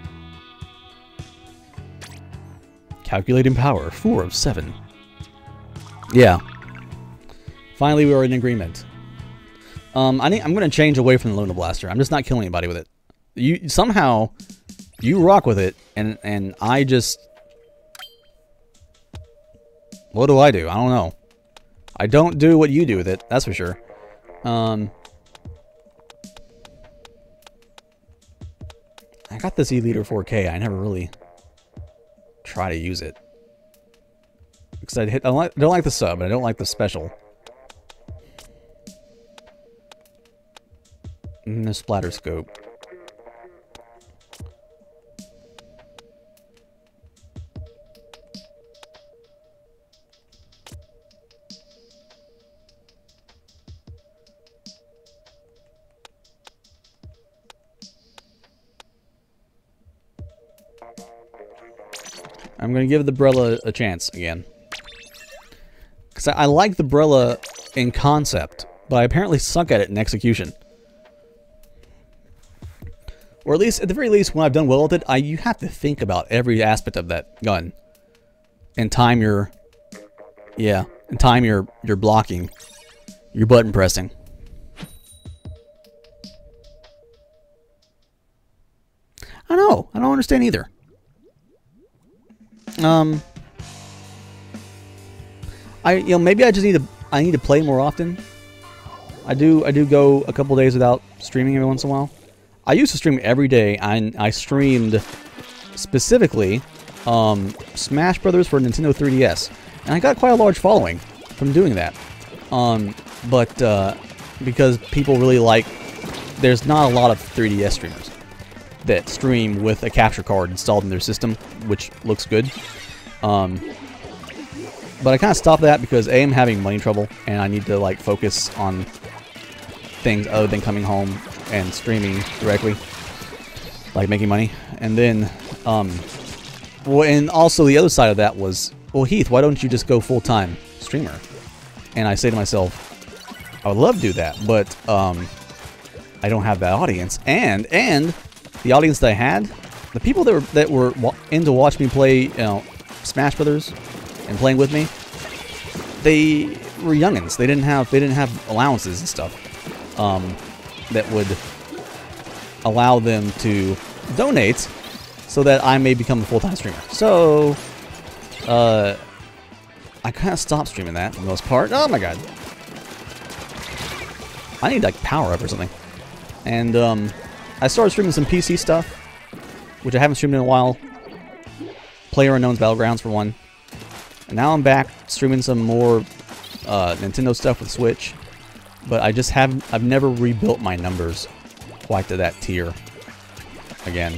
Calculating power, 4 of 7. Yeah. Finally, we were in agreement. I'm going to change away from the Luna Blaster. I'm just not killing anybody with it. Somehow, you rock with it, and I just... What do? I don't know. I don't do what you do with it, that's for sure. I got this Elite 4K. I never really try to use it. Because I don't like the sub, and I don't like the special. And the splatter scope. I'm going to give the Brella a chance again. Because I like the Brella in concept, but I apparently suck at it in execution. Or at least, at the very least, when I've done well with it, you have to think about every aspect of that gun. And time your... Yeah, and time your blocking. Your button pressing. I don't know. I don't understand either. Maybe I just need to play more often. I do go a couple days without streaming every once in a while. I used to stream every day. I streamed specifically Smash Brothers for Nintendo 3DS, and I got quite a large following from doing that. Because people really like, there's not a lot of 3DS streamers that stream with a capture card installed in their system, which looks good. But I kind of stopped that because A, I'm having money trouble, and I need to like focus on things other than coming home and streaming directly. like making money. And then, well, and also the other side of that was, well, Heath, why don't you just go full-time streamer? And I say to myself, I would love to do that, but I don't have that audience. And the audience that I had, the people that were in to watch me play, you know, Smash Brothers and playing with me, they were youngins. They didn't have allowances and stuff that would allow them to donate so that I may become a full-time streamer. So I kind of stopped streaming that for the most part. Oh my god. I need like power up or something. And I started streaming some PC stuff, which I haven't streamed in a while. PlayerUnknown's Battlegrounds for one. And now I'm back streaming some more Nintendo stuff with Switch. But I've never rebuilt my numbers quite to that tier again.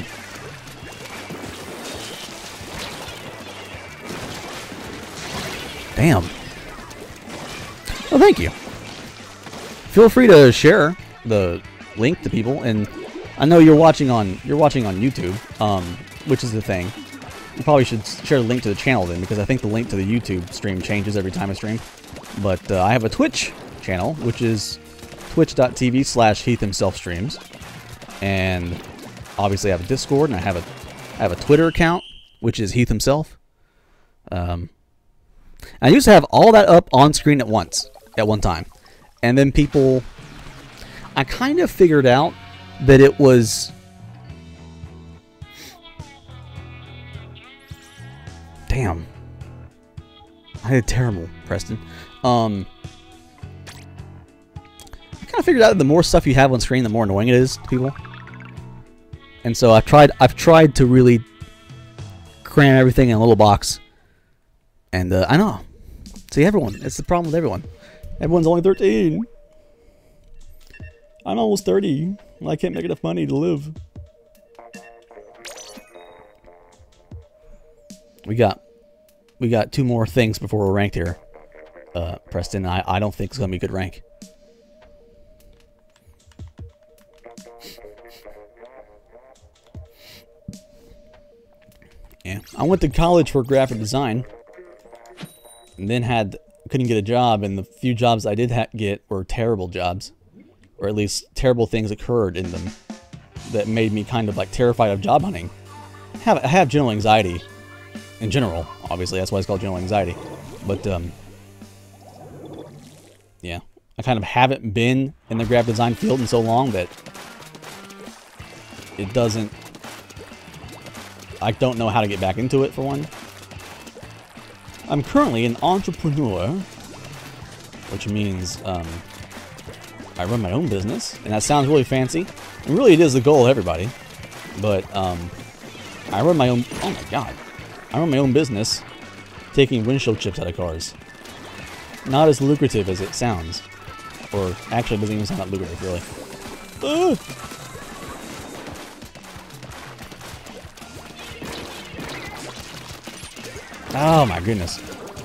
Damn. Well, thank you. Feel free to share the link to people, and I know you're watching on YouTube, which is the thing. You probably should share the link to the channel then, because I think the link to the YouTube stream changes every time I stream. But I have a Twitch channel, which is twitch.tv/HeathHimselfStreams, and obviously I have a Discord, and I have a Twitter account, which is Heath Himself. I used to have all that up on screen at one time. And then people, I kind of figured out that it was, damn, I did terrible, Preston. I kind of figured out that the more stuff you have on screen, the more annoying it is to people. And so I've tried to really cram everything in a little box. And I know, see, everyone, it's the problem with everyone. Everyone's only 13. I'm almost 30. I can't make enough money to live. We got 2 more things before we're ranked here. Preston, I don't think it's gonna be a good rank. Yeah, I went to college for graphic design, and then couldn't get a job, and the few jobs I did get were terrible jobs, or at least terrible things occurred in them that made me kind of like terrified of job hunting. I have general anxiety in general, obviously, that's why it's called general anxiety. But yeah, I kind of haven't been in the graphic design field in so long that I don't know how to get back into it, for one. I'm currently an entrepreneur, which means I run my own business, and that sounds really fancy. And really, it is the goal of everybody. But I run my own. Oh my god! I run my own business, taking windshield chips out of cars. Not as lucrative as it sounds, or actually, it doesn't even sound that lucrative, really. Oh my goodness.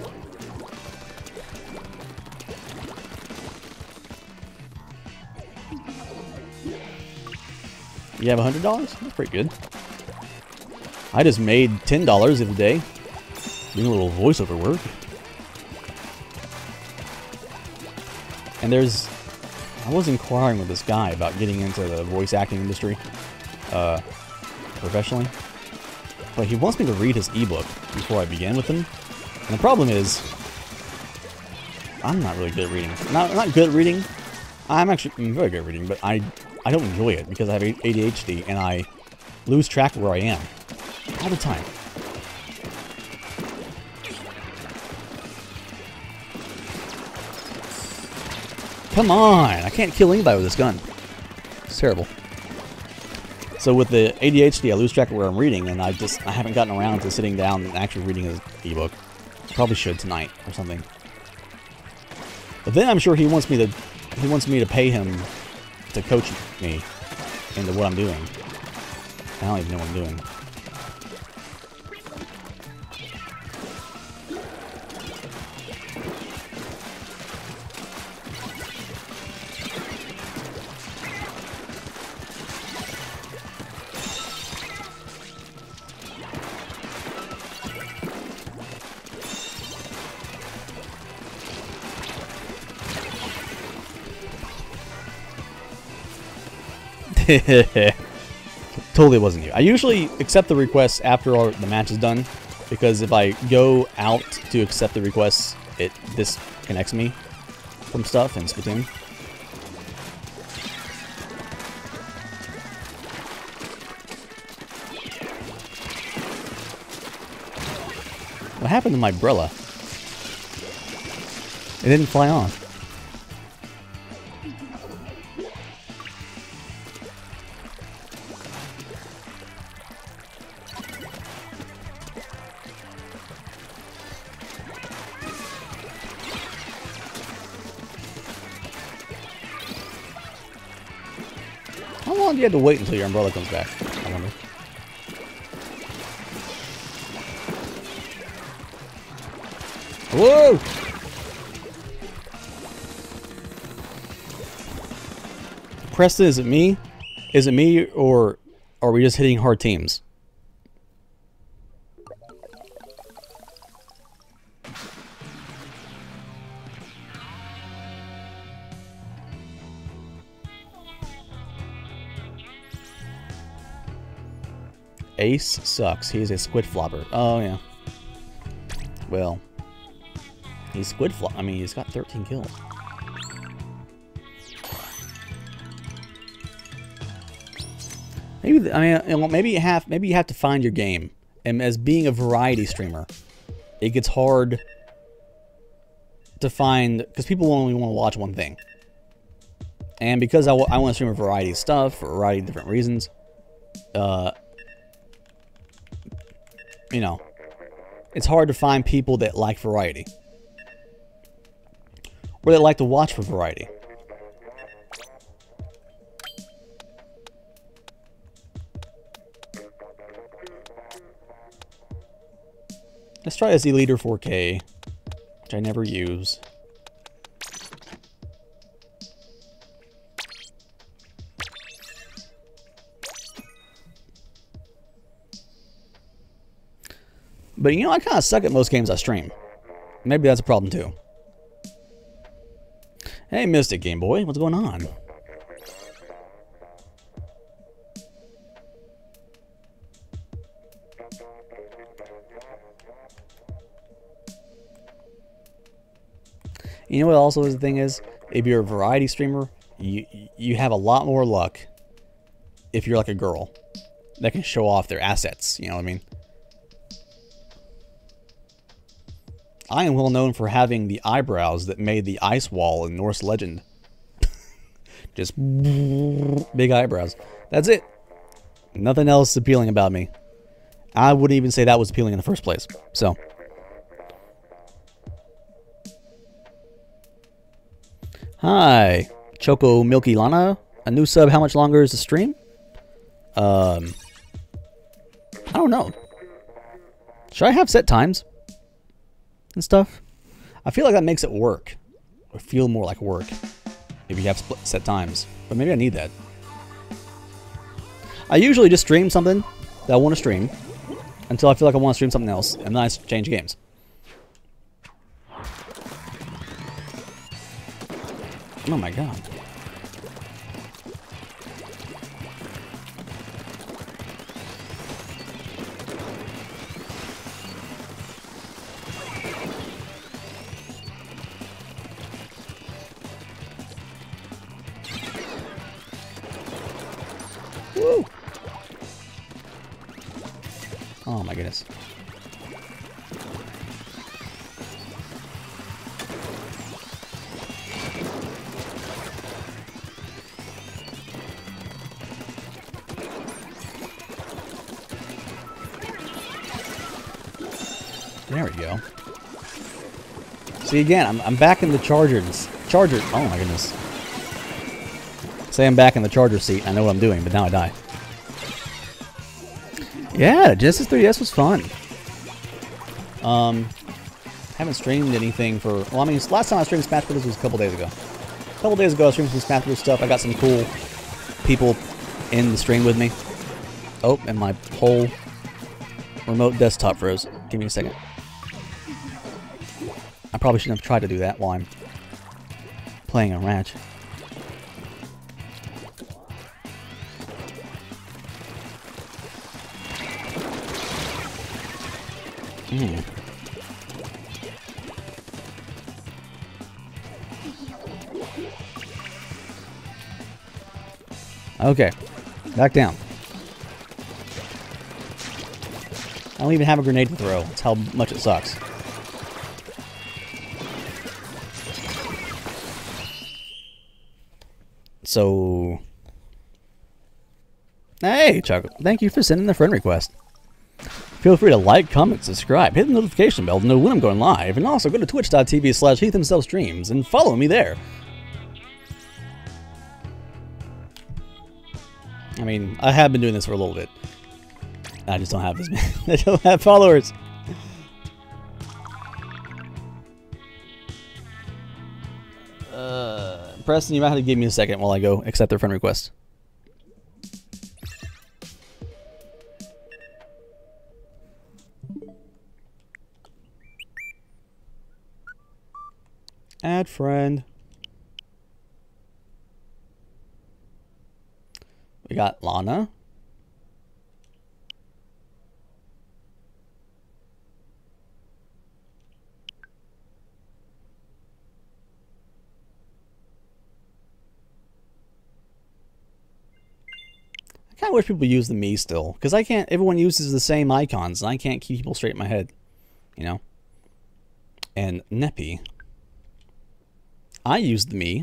You have $100? That's pretty good. I just made $10 the other day doing a little voiceover work. And I was inquiring with this guy about getting into the voice acting industry professionally. But he wants me to read his ebook before I begin with him. And the problem is, I'm not really good at reading. Not good at reading. I'm very good at reading, but I don't enjoy it because I have ADHD and I lose track of where I am all the time. Come on! I can't kill anybody with this gun. It's terrible. So with the ADHD, I lose track of where I'm reading, and I haven't gotten around to sitting down and actually reading his ebook. Probably should tonight or something. But then I'm sure he wants me to pay him to coach me into what I'm doing. I don't even know what I'm doing. Totally wasn't you. I usually accept the requests after the match is done, because if I go out to accept the requests, it disconnects me from stuff in Splatoon. What happened to my umbrella? It didn't fly off. How long do you have to wait until your umbrella comes back? I wonder. Whoa! Preston, is it me? Is it me, or are we just hitting hard teams? Ace sucks. He's a squid flopper. Oh, yeah. Well, he's squid flop. I mean, he's got 13 kills. Maybe, I mean, you know, maybe you have to find your game. And as being a variety streamer, it gets hard to find, because people only want to watch one thing. And because I want to stream a variety of stuff for a variety of different reasons, you know, it's hard to find people that like variety, or that like to watch for variety. Let's try Z Leader 4K, which I never use. But you know, I kind of suck at most games I stream. Maybe that's a problem too. Hey, Mystic Game Boy, what's going on? You know what also is the thing is, if you're a variety streamer, you have a lot more luck if you're like a girl that can show off their assets, you know what I mean? I am well known for having the eyebrows that made the ice wall in Norse legend. Just big eyebrows. That's it. Nothing else appealing about me. I wouldn't even say that was appealing in the first place. So. Hi. Choco Milky Lana. A new sub. How much longer is the stream? I don't know. Should I have set times? And stuff. I feel like that makes it work, or feel more like work, if you have set times. But maybe I need that. I usually just stream something that I want to stream until I feel like I want to stream something else, and then I change games. Oh my god. Woo! Oh my goodness. There we go. See, again, I'm back in the chargers. Oh my goodness. Say I'm back in the charger seat. I know what I'm doing, but now I die. Yeah, Genesis 3DS was fun. Haven't streamed anything for... Well, I mean, last time I streamed Smash Bros. Was a couple days ago. A couple days ago, I streamed some Smash Bros. Stuff. I got some cool people in the stream with me. Oh, and my whole remote desktop froze. Give me a second. I probably shouldn't have tried to do that while I'm playing a match. Mm. Okay, back down. I don't even have a grenade to throw. That's how much it sucks. So... Hey, Chuck. Thank you for sending the friend request. Feel free to like, comment, subscribe, hit the notification bell to know when I'm going live, and also go to twitch.tv/HeathHimselfStreams and follow me there. I mean, I have been doing this for a little bit. I just don't have as many. I don't have followers. Preston, you might have to give me a second while I go accept their friend request. Add friend. We got Lana. I kind of wish people use the me still, because I can't. Everyone uses the same icons, and I can't keep people straight in my head, you know. And Neppy, I use the me.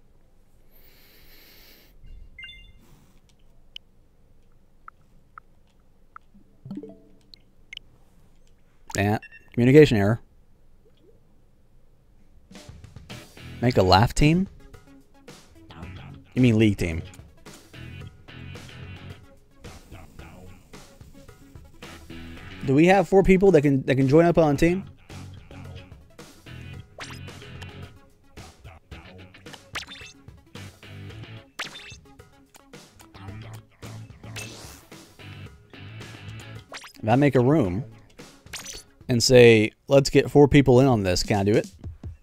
Yeah, communication error. Make a laugh team? You mean league team? Do we have 4 people that can join up on a team? If I make a room and say, let's get 4 people in on this, can I do it?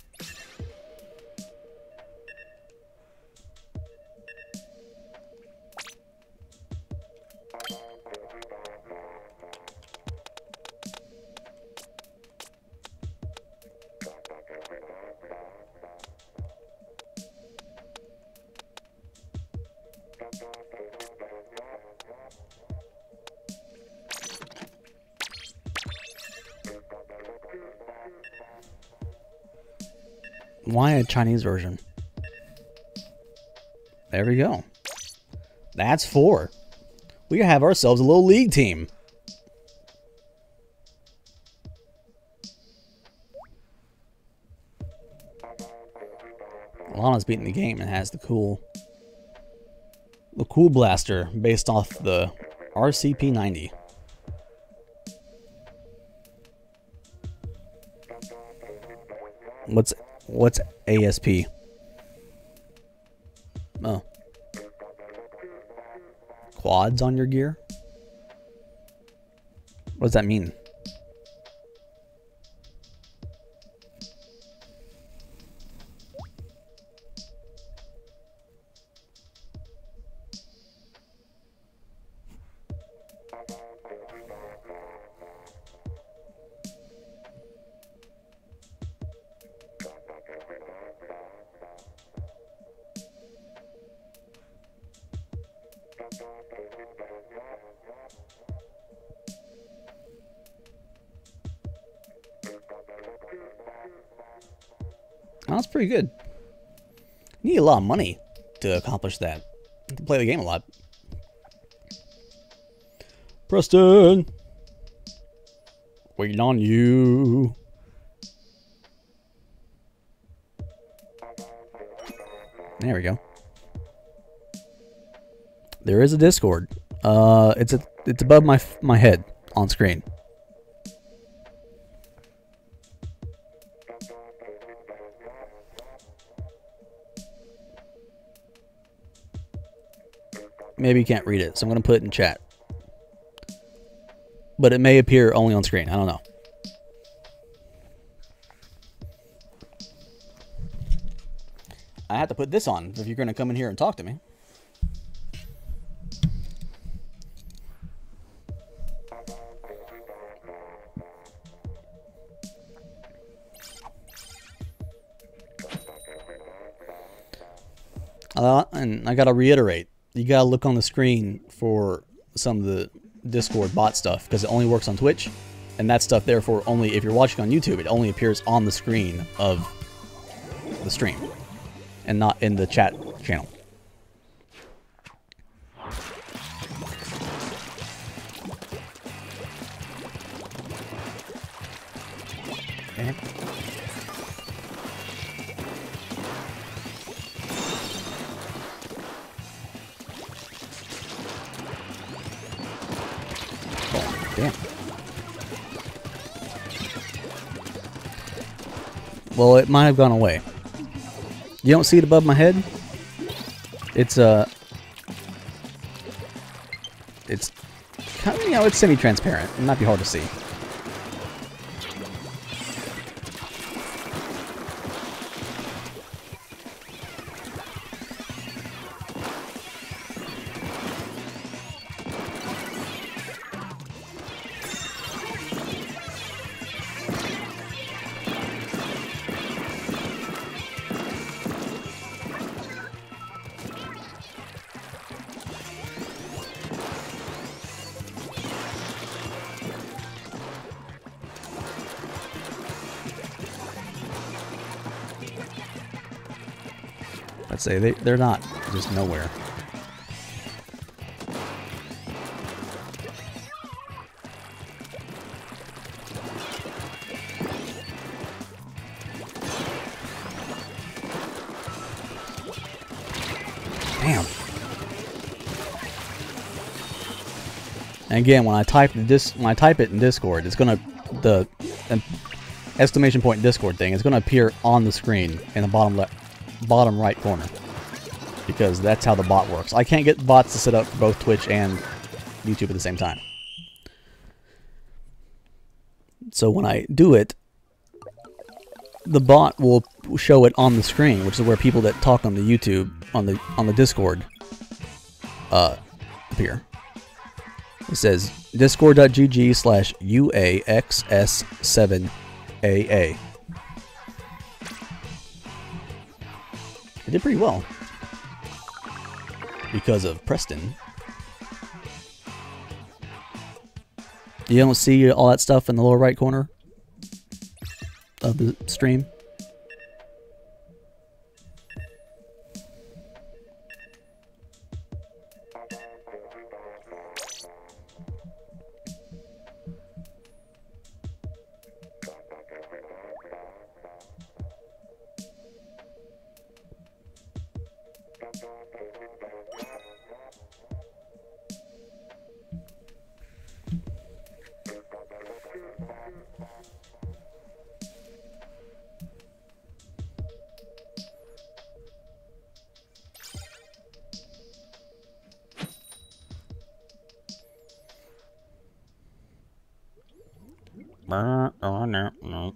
Why a Chinese version? There we go. That's 4. We have ourselves a little league team. Lana's beating the game and has the cool blaster based off the RCP-90. What's ASP? Oh. Quads on your gear? What does that mean? Oh, that's pretty good. You need a lot of money to accomplish that. To play the game a lot. Preston! Waiting on you. There we go. There is a Discord. It's above my head on screen. Maybe you can't read it, so I'm going to put it in chat. But it may appear only on screen. I don't know. I have to put this on if you're going to come in here and talk to me. And I gotta reiterate, you gotta look on the screen for some of the Discord bot stuff, because it only works on Twitch, and that stuff therefore only, if you're watching on YouTube, it only appears on the screen of the stream, and not in the chat channel. Okay. Oh, damn. Well, it might have gone away. You don't see it above my head? It's kind of, you know, it's semi-transparent. It might be hard to see. Let's say they're not just nowhere. Damn. And again, when I type it in Discord, it's gonna the exclamation point Discord thing is gonna appear on the screen in the bottom right corner, because that's how the bot works. I can't get bots to set up for both Twitch and YouTube at the same time. So when I do it, the bot will show it on the screen, which is where people that talk on the YouTube on the Discord appear. It says discord.gg/UAXS7AA. It did pretty well because of Preston. You don't see all that stuff in the lower right corner of the stream? Oh, no.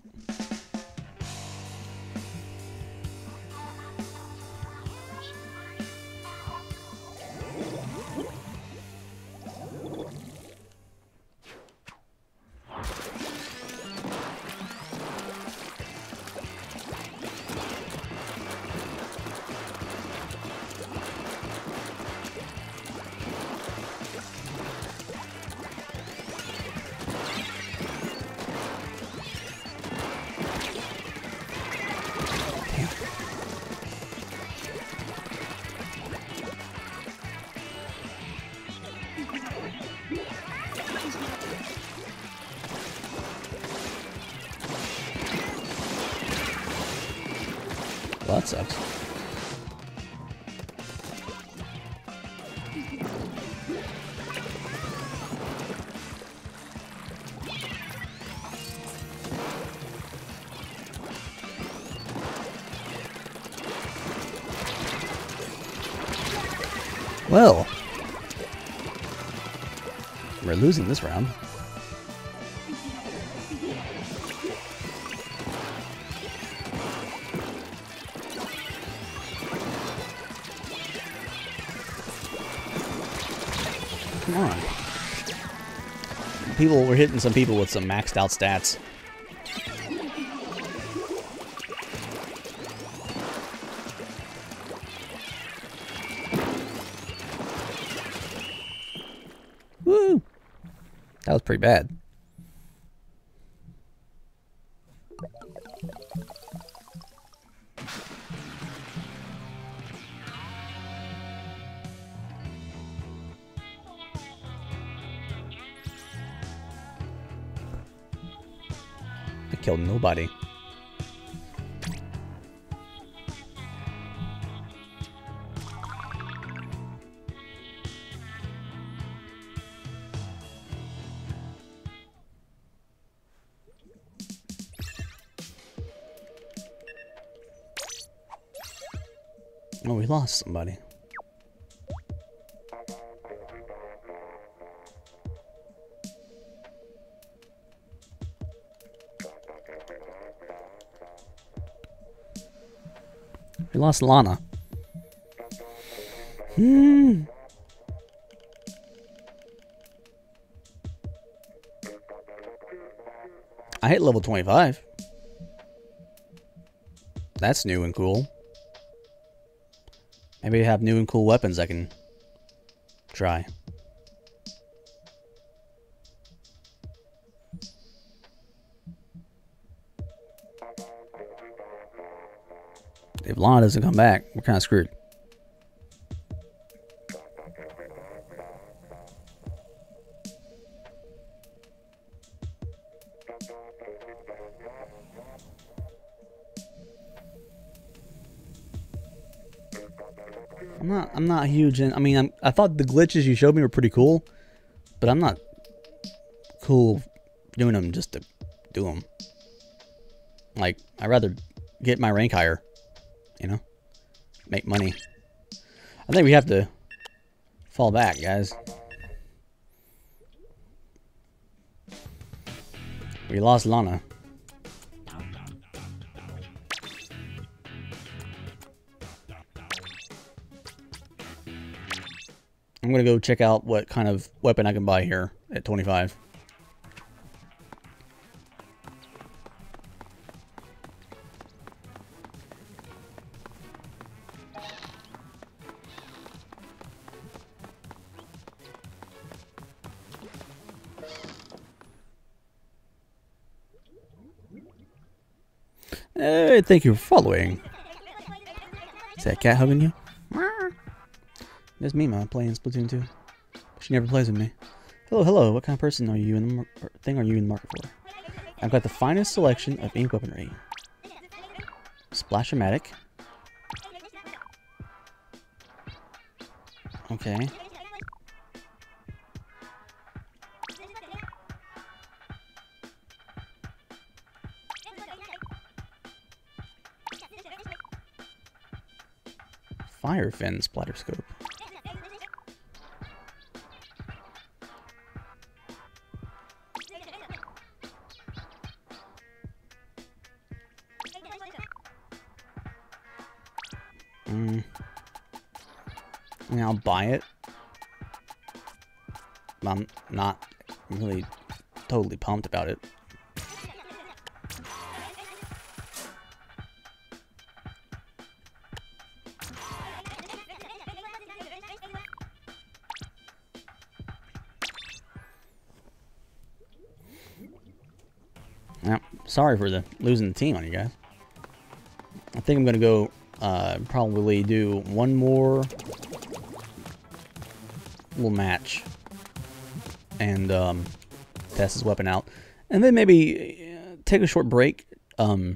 Well, that sucks. Well, we're losing this round. Come on. We're hitting some people with some maxed out stats. That was pretty bad. I killed nobody. Oh, we lost somebody. We lost Lana. I hit level 25. That's new and cool. Maybe I have new and cool weapons I can try. If Lana doesn't come back, we're kind of screwed. I'm not huge in. I mean, I thought the glitches you showed me were pretty cool, but I'm not cool doing them just to do them. Like, I'd rather get my rank higher, you know, make money. I think we have to fall back, guys. We lost Lana. I'm gonna go check out what kind of weapon I can buy here at 25. Hey, thank you for following. Is that cat hugging you? There's Mima playing Splatoon 2. She never plays with me. Hello, hello. What kind of person are you in the thing are you in the market for? I've got the finest selection of ink weaponry. Splash-o-matic. Okay. Fire fin splatter scope. I mean, I'll buy it. But I'm not really totally pumped about it. Yeah, sorry for the losing the team on you guys. I think I'm gonna go probably do one more little match and test his weapon out, and then maybe take a short break. I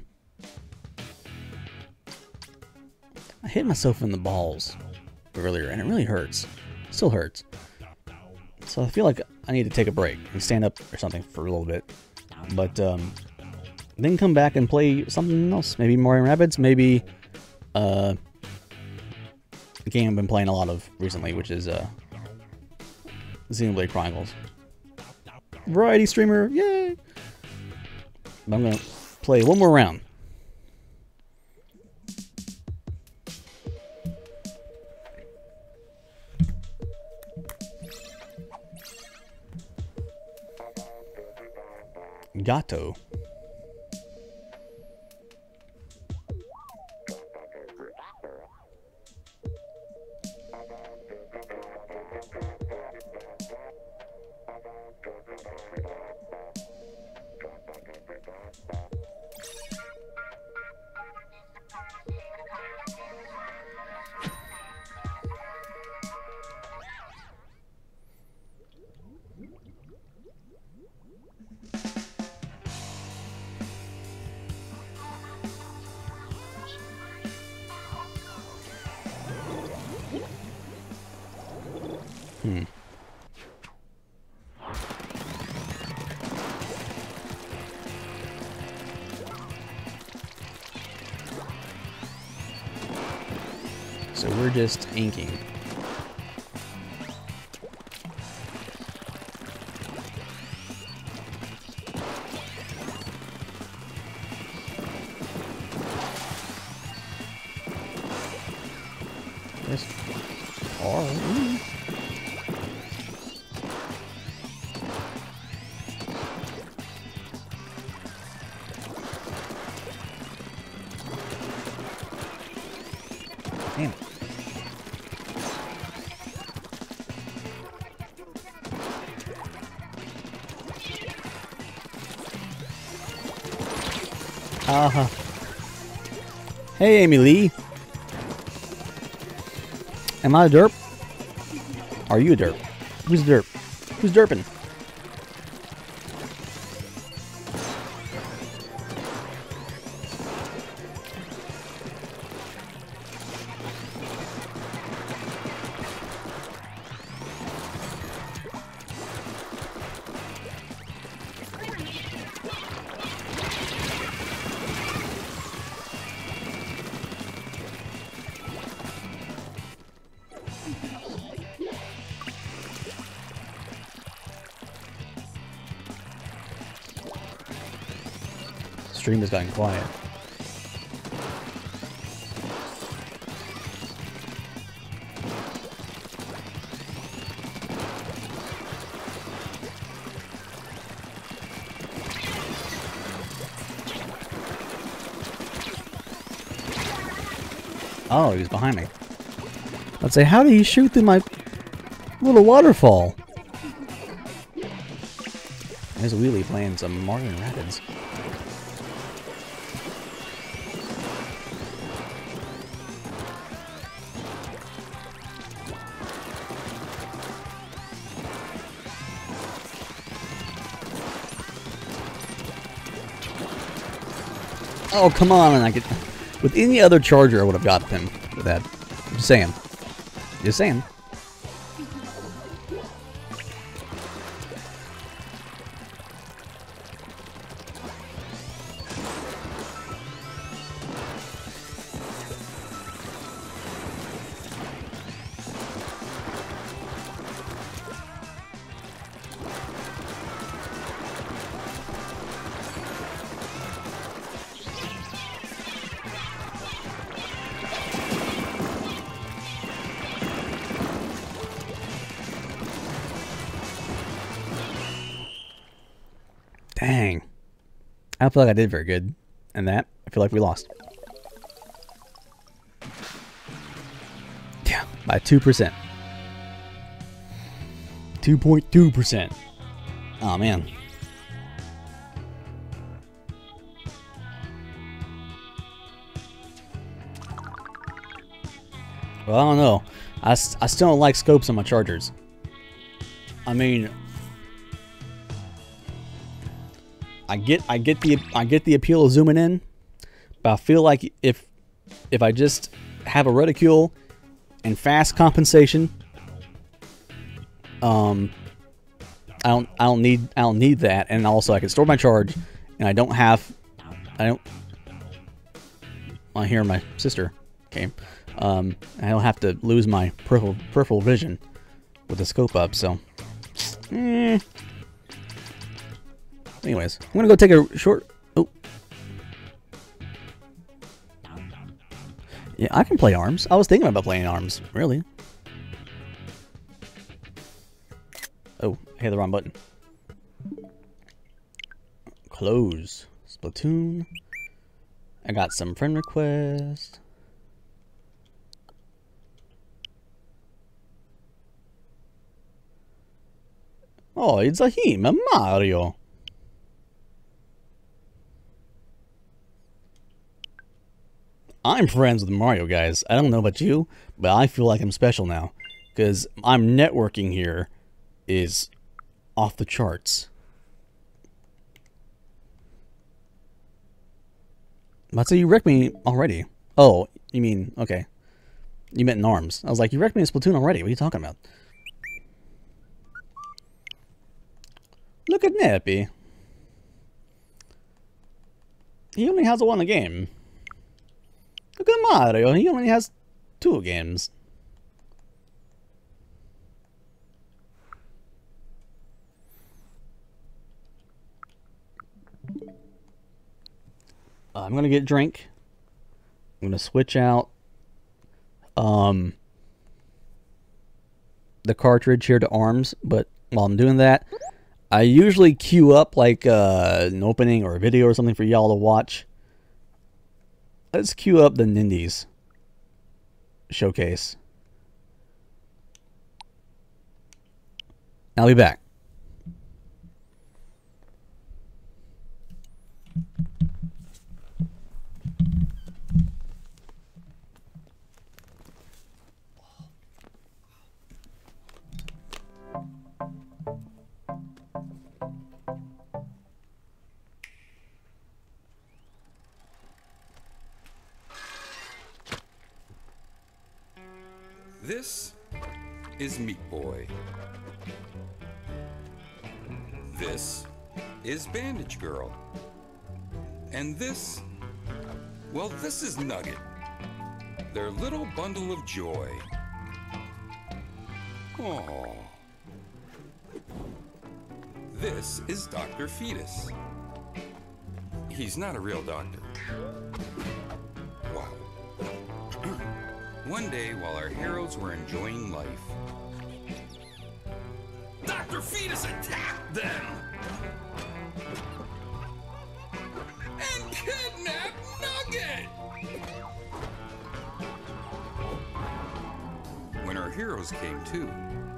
hit myself in the balls earlier, and it really hurts. Still hurts. So I feel like I need to take a break and stand up or something for a little bit. But then come back and play something else. Maybe Mario & Rabbids. Maybe a game I've been playing a lot of recently, which is Xenoblade Chronicles. Variety streamer, yay! But I'm gonna play one more round. Gato. So we're just inking. This car. Ooh. Damn it. Hey, Amy Lee. Am I a derp? Are you a derp? Who's a derp? Who's derping? Stream has gotten quiet. Oh, he was behind me. I'd say, how did he shoot through my little waterfall? There's a wheelie playing some Mario Rabbids. Oh, come on, and I could... With any other charger, I would have got him with that. Just saying. Just saying. Dang. I don't feel like I did very good in that. I feel like we lost. Yeah, by 2%. 2.2%. Oh, man. Well, I don't know. I still don't like scopes on my chargers. I mean... I get the appeal of zooming in, but I feel like if I just have a reticule and fast compensation, I don't need that, and also I can store my charge, and I don't. I hear my sister came. I don't have to lose my peripheral vision with the scope up. So. Anyways, I'm gonna go take a short... Oh. Yeah, I can play ARMS. I was thinking about playing ARMS, really. Oh, I hit the wrong button. Close. Splatoon. I got some friend requests. Oh, it's him, a Mario. I'm friends with Mario, guys. I don't know about you, but I feel like I'm special now. Because I'm networking here is off the charts. But so you wrecked me already. Oh, you mean, okay. You meant in ARMS. I was like, you wrecked me in Splatoon already. What are you talking about? Look at Nippy. He only has one a game. Look at Mario. He only has Two games. I'm gonna get drink. I'm gonna switch out the cartridge here to arms, but while I'm doing that, I usually queue up like an opening or a video or something for y'all to watch. Let's queue up the Nindies showcase. I'll be back. This is Meat Boy. This is Bandage Girl. And this, well, this is Nugget, their little bundle of joy. Aww. This is Dr. Fetus. He's not a real doctor. Wow. One day, while our heroes were enjoying life, Dr. Fetus attacked them and kidnapped Nugget! When our heroes came to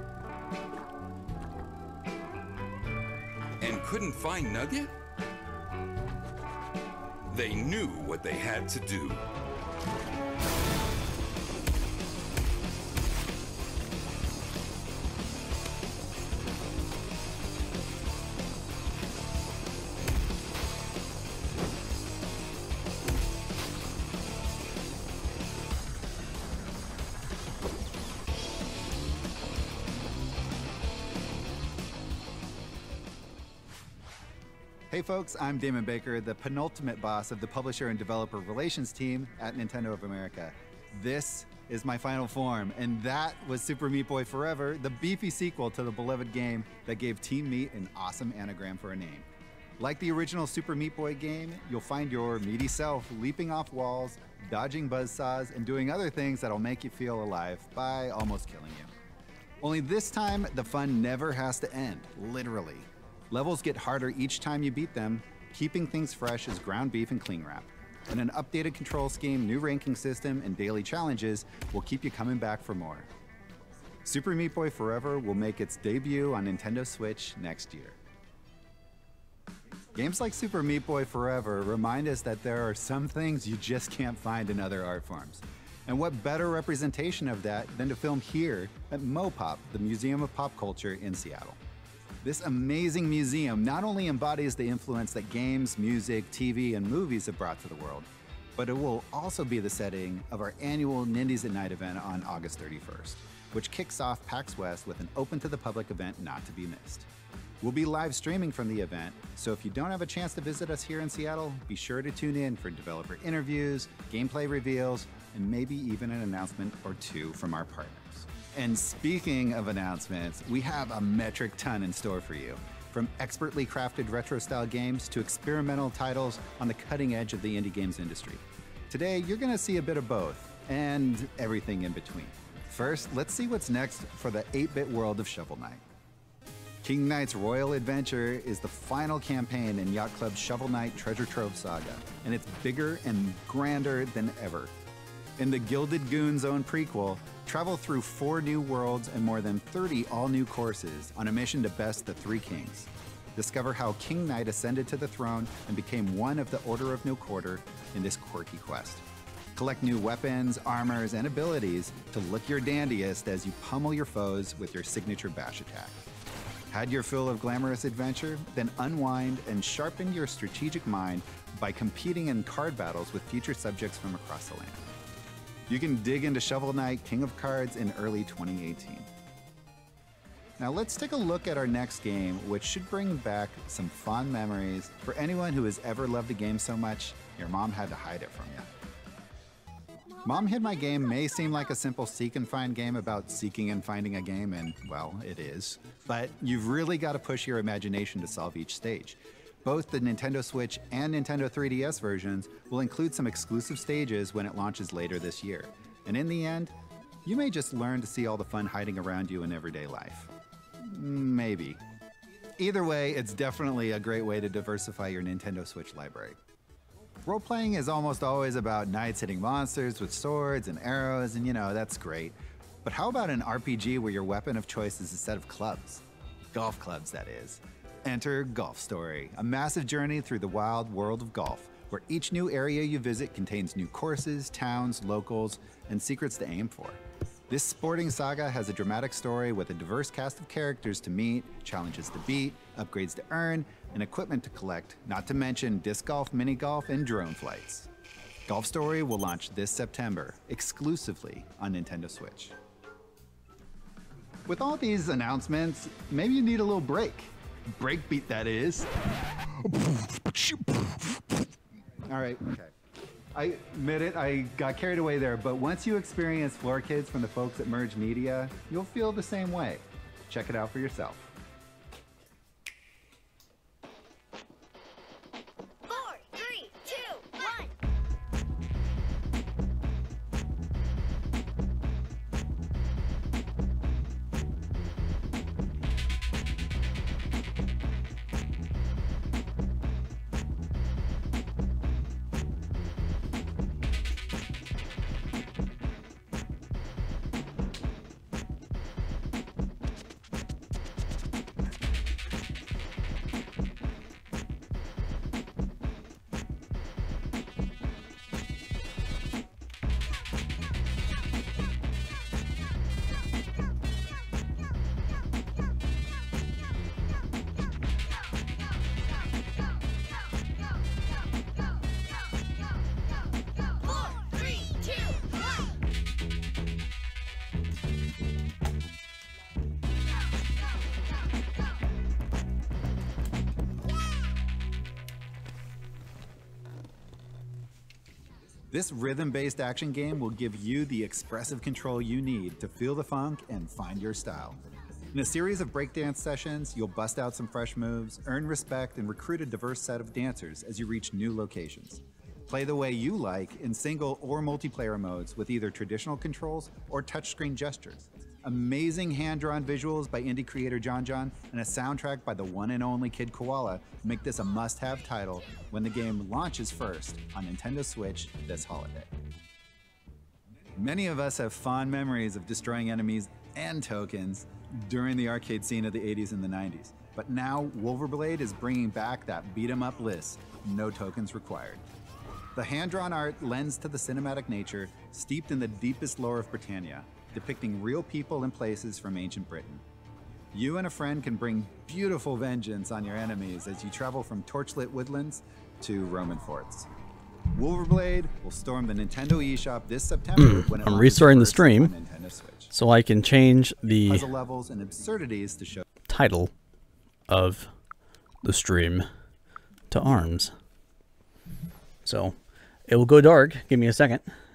and couldn't find Nugget, they knew what they had to do. Hey folks, I'm Damon Baker, the penultimate boss of the publisher and developer relations team at Nintendo of America. This is my final form, and that was Super Meat Boy Forever, the beefy sequel to the beloved game that gave Team Meat an awesome anagram for a name. Like the original Super Meat Boy game, you'll find your meaty self leaping off walls, dodging buzzsaws, and doing other things that'll make you feel alive by almost killing you. Only this time, the fun never has to end, literally. Levels get harder each time you beat them. Keeping things fresh is ground beef and cling wrap. And an updated control scheme, new ranking system, and daily challenges will keep you coming back for more. Super Meat Boy Forever will make its debut on Nintendo Switch next year. Games like Super Meat Boy Forever remind us that there are some things you just can't find in other art forms. And what better representation of that than to film here at MoPop, the Museum of Pop Culture in Seattle. This amazing museum not only embodies the influence that games, music, TV, and movies have brought to the world, but it will also be the setting of our annual Nindies at Night event on August 31st, which kicks off PAX West with an open-to-the-public event not to be missed. We'll be live streaming from the event, so if you don't have a chance to visit us here in Seattle, be sure to tune in for developer interviews, gameplay reveals, and maybe even an announcement or two from our partners. And speaking of announcements, we have a metric ton in store for you. From expertly crafted retro-style games to experimental titles on the cutting edge of the indie games industry. Today, you're going to see a bit of both, and everything in between. First, let's see what's next for the 8-bit world of Shovel Knight. King Knight's Royal Adventure is the final campaign in Yacht Club's Shovel Knight Treasure Trove saga, and it's bigger and grander than ever. In the Gilded Goon Zone prequel, travel through 4 new worlds and more than 30 all-new courses on a mission to best the Three Kings. Discover how King Knight ascended to the throne and became one of the Order of No Quarter in this quirky quest. Collect new weapons, armors, and abilities to look your dandiest as you pummel your foes with your signature bash attack. Had your fill of glamorous adventure? Then unwind and sharpen your strategic mind by competing in card battles with future subjects from across the land. You can dig into Shovel Knight King of Cards in early 2018. Now let's take a look at our next game, which should bring back some fond memories for anyone who has ever loved a game so much your mom had to hide it from you. Mom Hid My Game may seem like a simple seek and find game about seeking and finding a game, and, well, it is. But you've really got to push your imagination to solve each stage. Both the Nintendo Switch and Nintendo 3DS versions will include some exclusive stages when it launches later this year. And in the end, you may just learn to see all the fun hiding around you in everyday life. Maybe. Either way, it's definitely a great way to diversify your Nintendo Switch library. Role-playing is almost always about knights hitting monsters with swords and arrows, and that's great. But how about an RPG where your weapon of choice is a set of clubs? Golf clubs, that is. Enter Golf Story, a massive journey through the wild world of golf, where each new area you visit contains new courses, towns, locals, and secrets to aim for. This sporting saga has a dramatic story with a diverse cast of characters to meet, challenges to beat, upgrades to earn, and equipment to collect, not to mention disc golf, mini golf, and drone flights. Golf Story will launch this September, exclusively on Nintendo Switch. With all these announcements, maybe you need a little break. Breakbeat, that is. All right, okay. I admit it, I got carried away there, but once you experience Floor Kids from the folks at Merge Media, you'll feel the same way. Check it out for yourself. 4, 3, 2, 1. This rhythm-based action game will give you the expressive control you need to feel the funk and find your style. In a series of breakdance sessions, you'll bust out some fresh moves, earn respect, and recruit a diverse set of dancers as you reach new locations. Play the way you like in single or multiplayer modes with either traditional controls or touchscreen gestures. Amazing hand-drawn visuals by indie creator John John and a soundtrack by the one and only Kid Koala make this a must-have title when the game launches first on Nintendo Switch this holiday. Many of us have fond memories of destroying enemies and tokens during the arcade scene of the 80s and the 90s, but now Wolverblade is bringing back that beat-em-up list, no tokens required. The hand-drawn art lends to the cinematic nature steeped in the deepest lore of Britannia, depicting real people and places from ancient Britain. You and a friend can bring beautiful vengeance on your enemies as you travel from torchlit woodlands to Roman forts. Wolverblade will storm the Nintendo eShop this September when it I'm launches restarting the first stream on Nintendo Switch. so I can change the Puzzle levels and absurdities to show title of the stream to ARMS. So it will go dark. Give me a second.